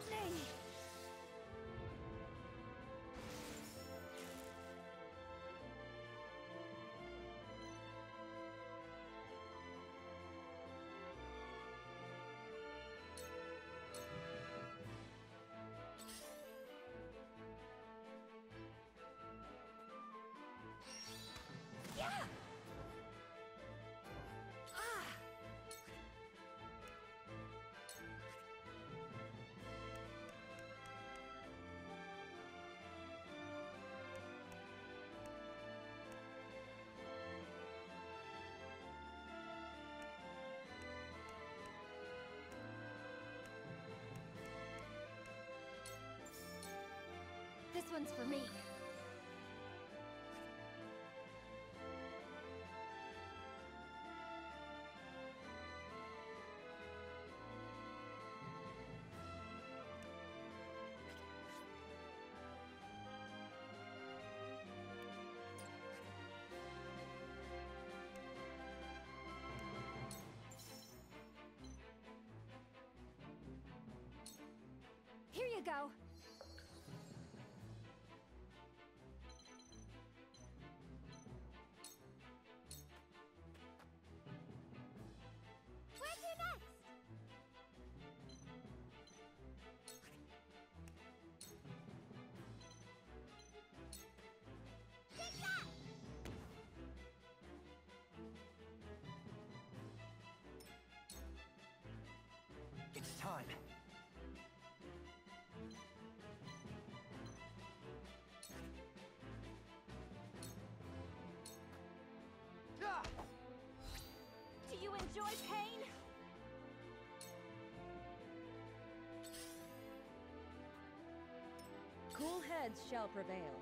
Lightning! Yeah! Ah! This one's for me. Here you go. Where to next? Take that! It's time. Do you enjoy pain? Cool heads shall prevail.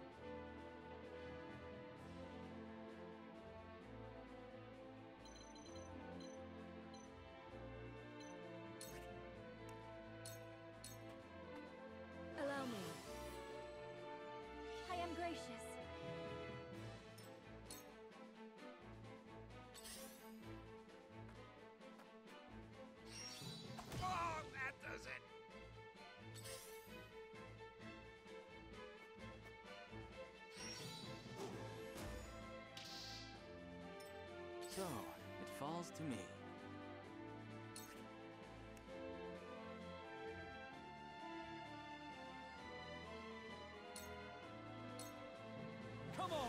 Allow me. I am gracious. Oh, that does it! So, it falls to me. Come on!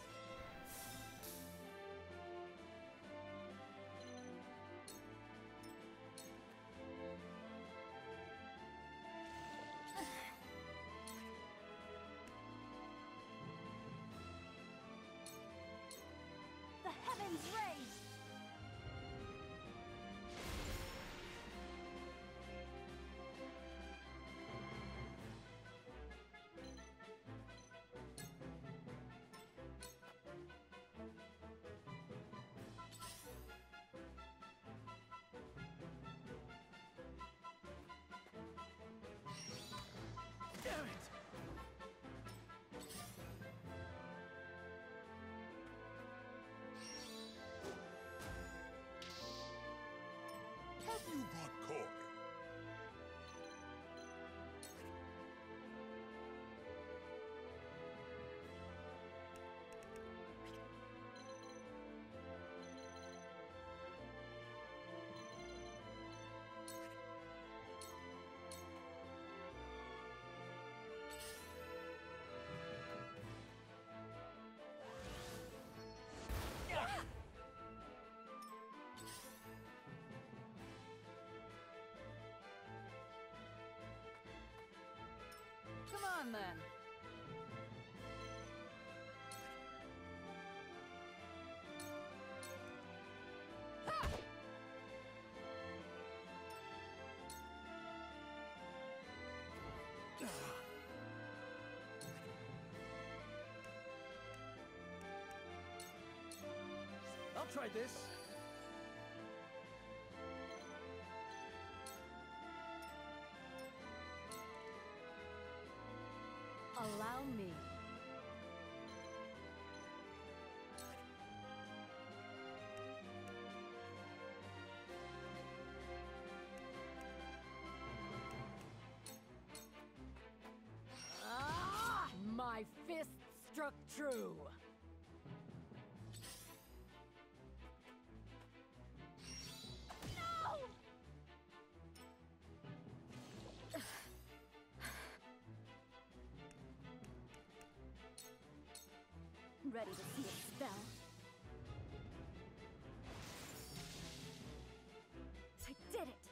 The heavens raise! Damn it! Have you got Corey? Come on, then. I'll try this. Allow me. struck true. Ready to see a spell. I did it!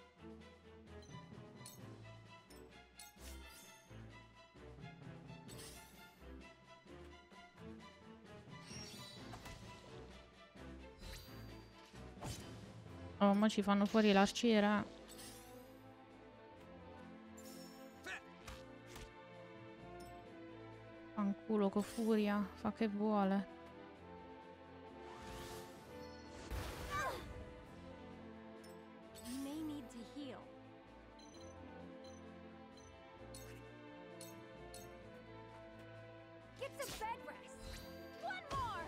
Oh, ma ci fanno fuori l'arciera. Fanculo con furia, fa che vuole. You may need to heal. Get some bed rest. One more.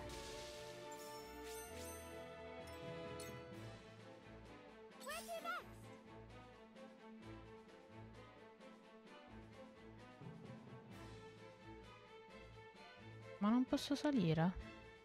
Where to next? Ma non posso salire?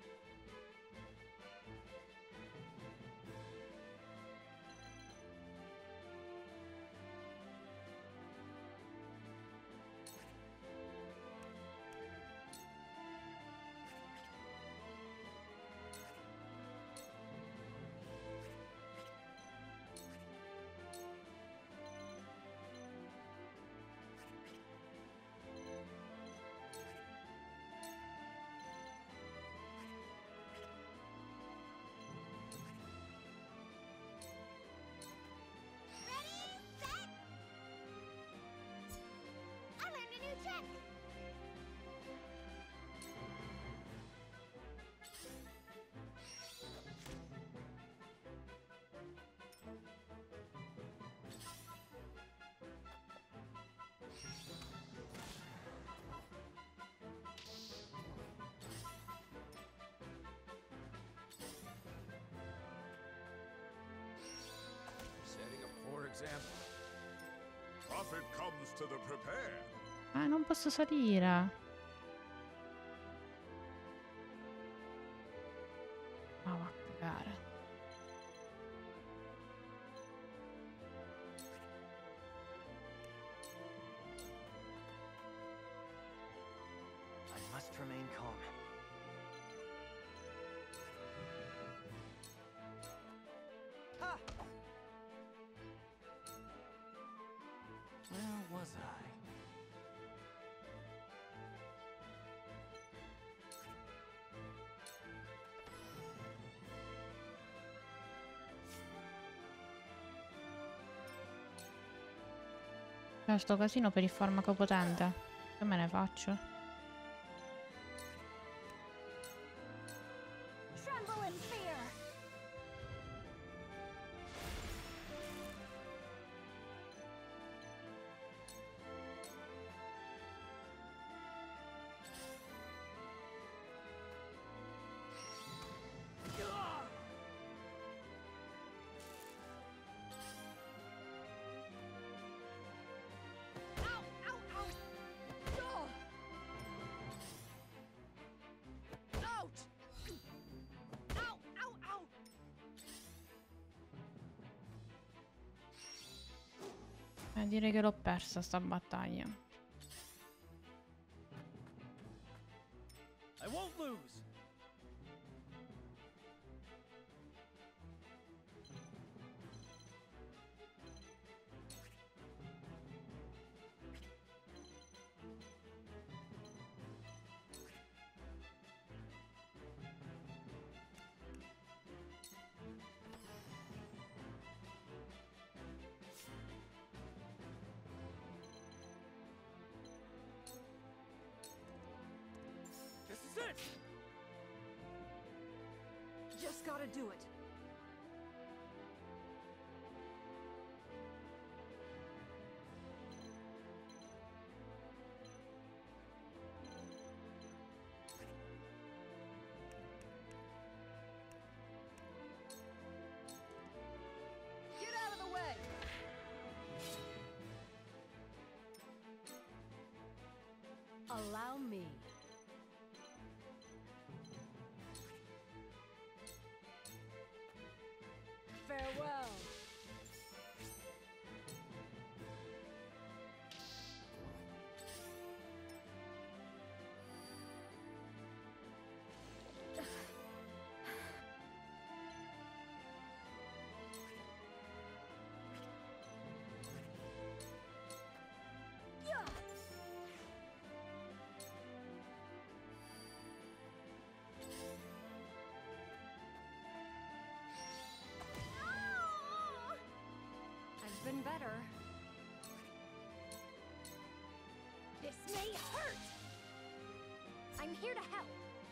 Setting a poor example. Profit comes to the prepared. Ah, non posso salire. Ma va a cagare. I must remain calm. Ha! Where was I? C'è sto casino per il farmaco potente. Che me ne faccio? Tremble in fear. Eh, direi che l'ho persa sta battaglia. I won't lose. This is it. Just gotta do it. Get out of the way! Allow me. Farewell. I've been better. This may hurt! I'm here to help.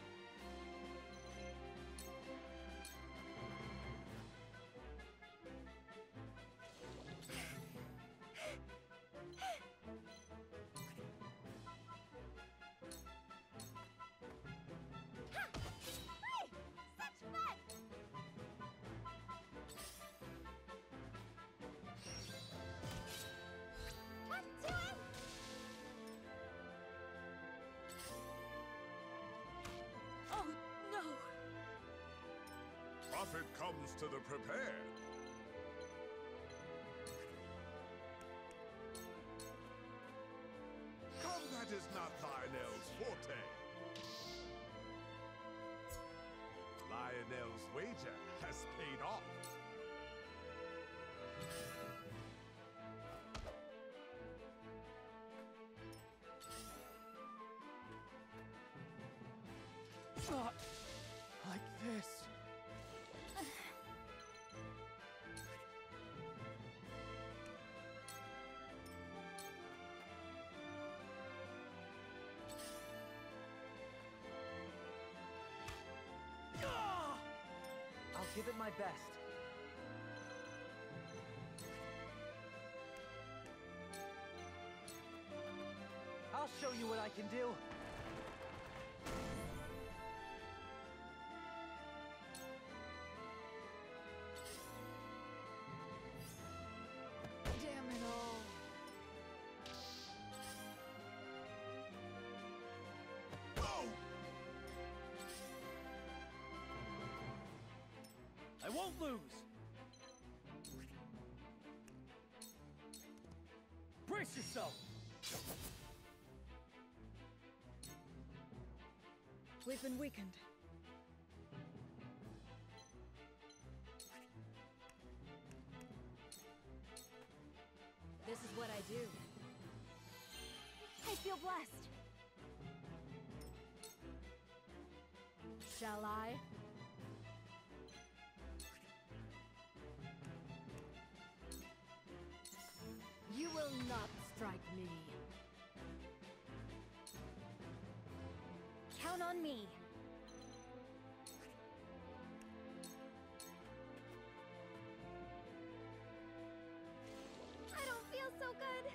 Prophet comes to the prepared. Combat is not Lionel's forte. Lionel's wager has paid off. Not like this. I'll give it my best. I'll show you what I can do. Damn it all. I won't lose! Brace yourself! We've been weakened. This is what I do. I feel blessed. Shall I? You will not strike me. Count on me. I don't feel so good.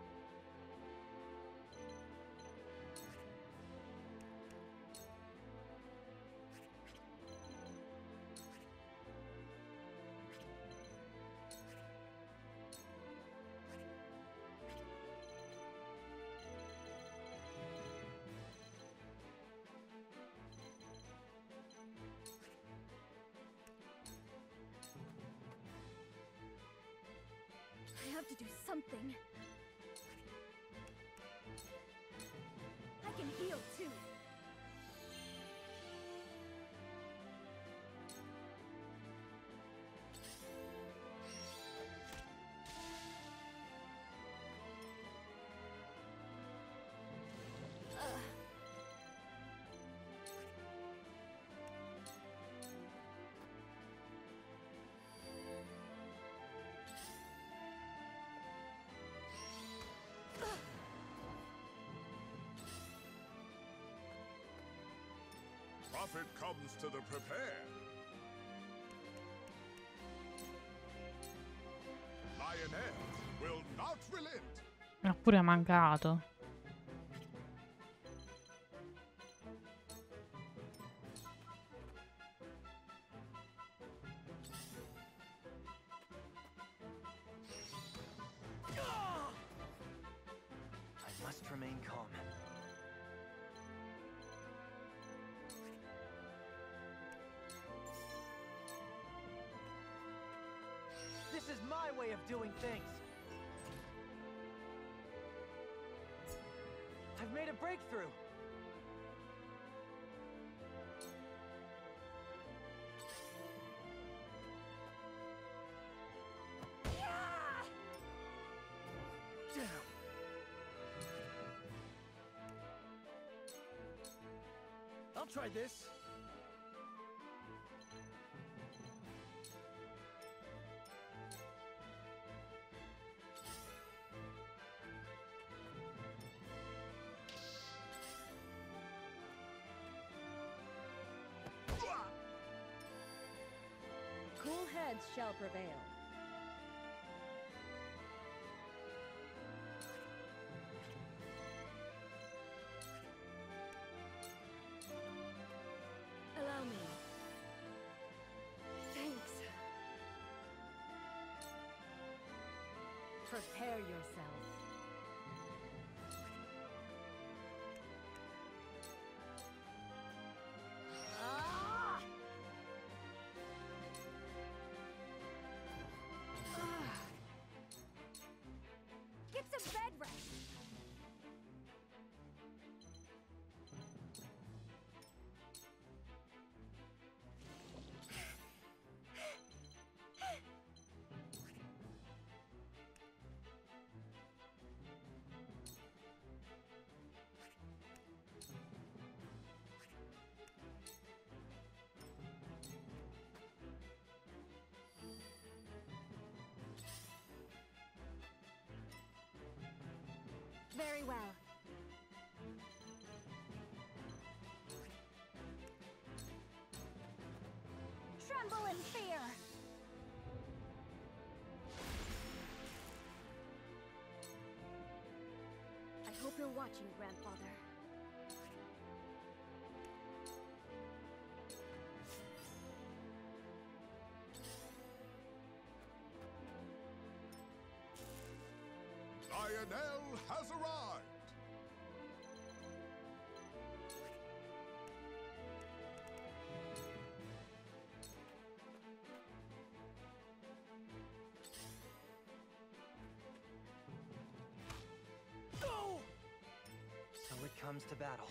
I have to do something. I can heal too. Ugh. Prophet comes to the prepared. Lionel will not relent. Ha pure mancato. I must remain calm. This is my way of doing things. I've made a breakthrough. Damn. I'll try this. Cool heads shall prevail. Allow me. Thanks. Prepare yourself. Ah! Get some bed rest. Very well. Tremble in fear! I hope you're watching, Grandfather. Lionel has arrived! Go! So it comes to battle.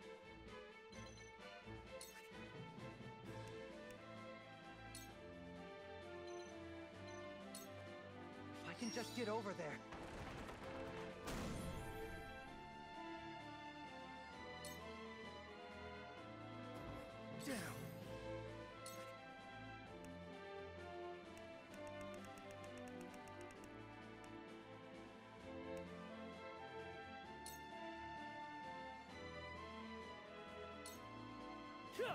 If I can just get over there. Damn. Yeah.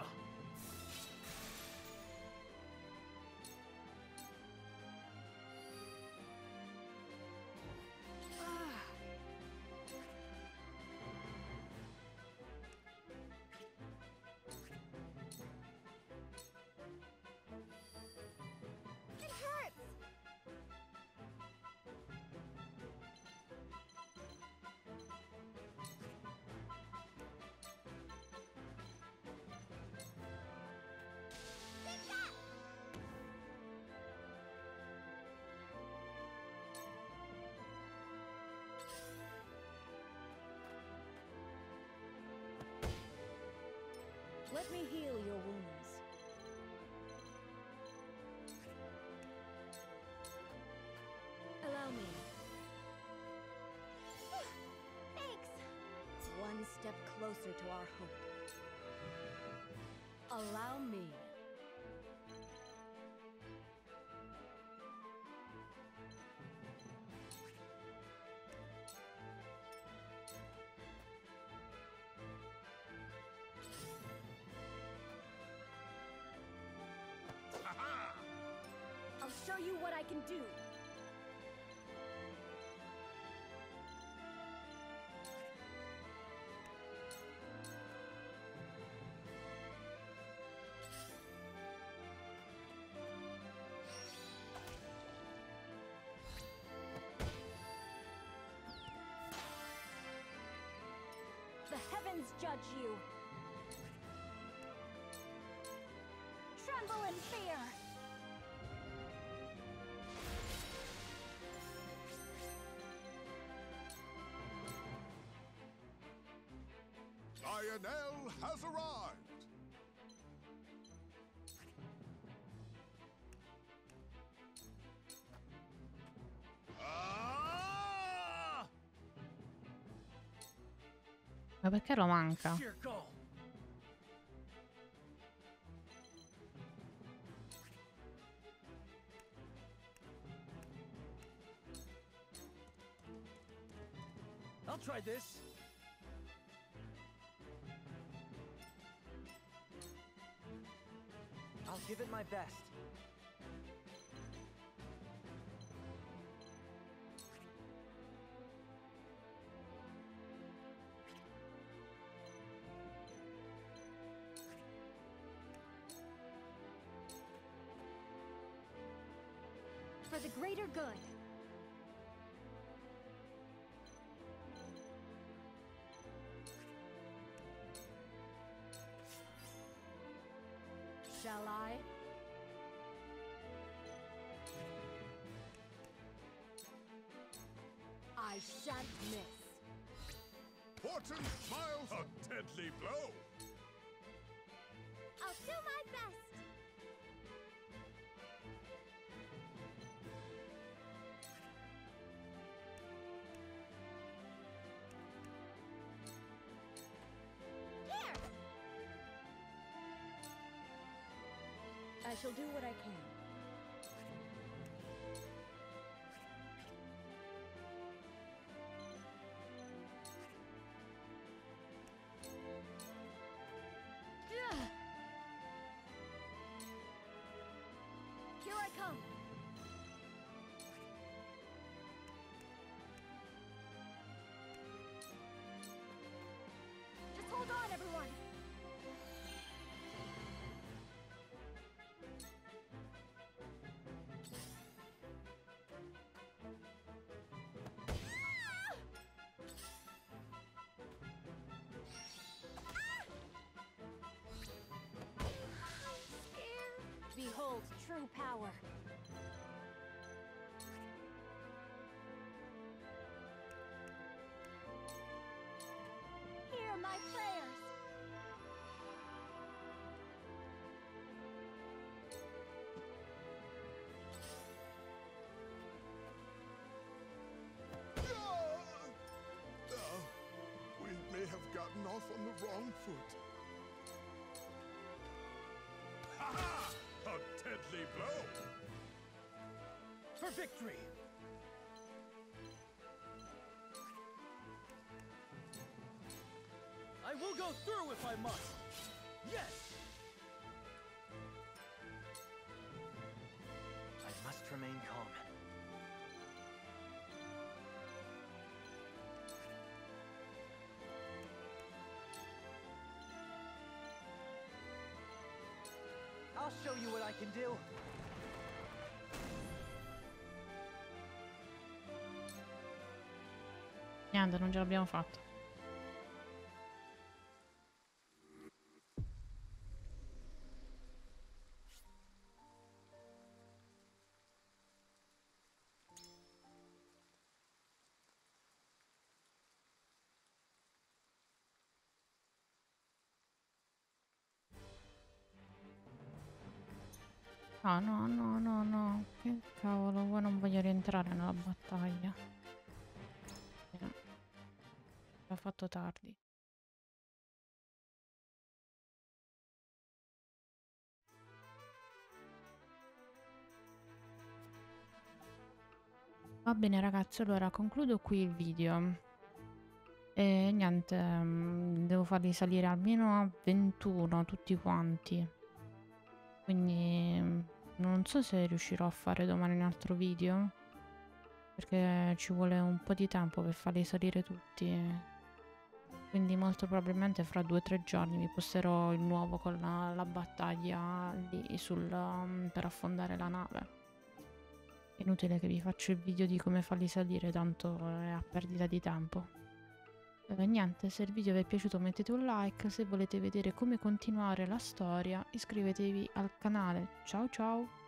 It hurts! Take that! Let me heal your wounds. Allow me. Thanks! One step closer to our hope. Allow me. I'll show you what I can do. The heavens judge you. Tremble in fear. Lionel has arrived! Ma perché lo manca? Circle. I'll try this. I'll give it my best. For the greater good. Shall I? I shan't miss. Fortune smiles a deadly blow. I'll do my best. Here! I shall do what I can. Here I come. Just hold on, everyone. Behold true power. Hear my prayers. Uh, we may have gotten off on the wrong foot. Ha ha! A deadly blow! For victory! I will go through if I must! Yes! I must remain calm. I'll show you what I can do. Niente, non ce l'abbiamo fatta. Ah no, no, no, no, che cavolo, poi non voglio rientrare nella battaglia. Eh, l'ho fatto tardi. Va bene ragazzi, allora concludo qui il video. E niente, mm, devo farli salire almeno a ventuno tutti quanti. Quindi mm, non so se riuscirò a fare domani un altro video, perché ci vuole un po' di tempo per farli salire tutti. Quindi molto probabilmente fra due o tre giorni vi posterò il nuovo con la, la battaglia lì sul, um, per affondare la nave. È inutile che vi faccio il video di come farli salire, tanto è a perdita di tempo. Eh, niente, se il video vi è piaciuto mettete un like, se volete vedere come continuare la storia iscrivetevi al canale. Ciao ciao!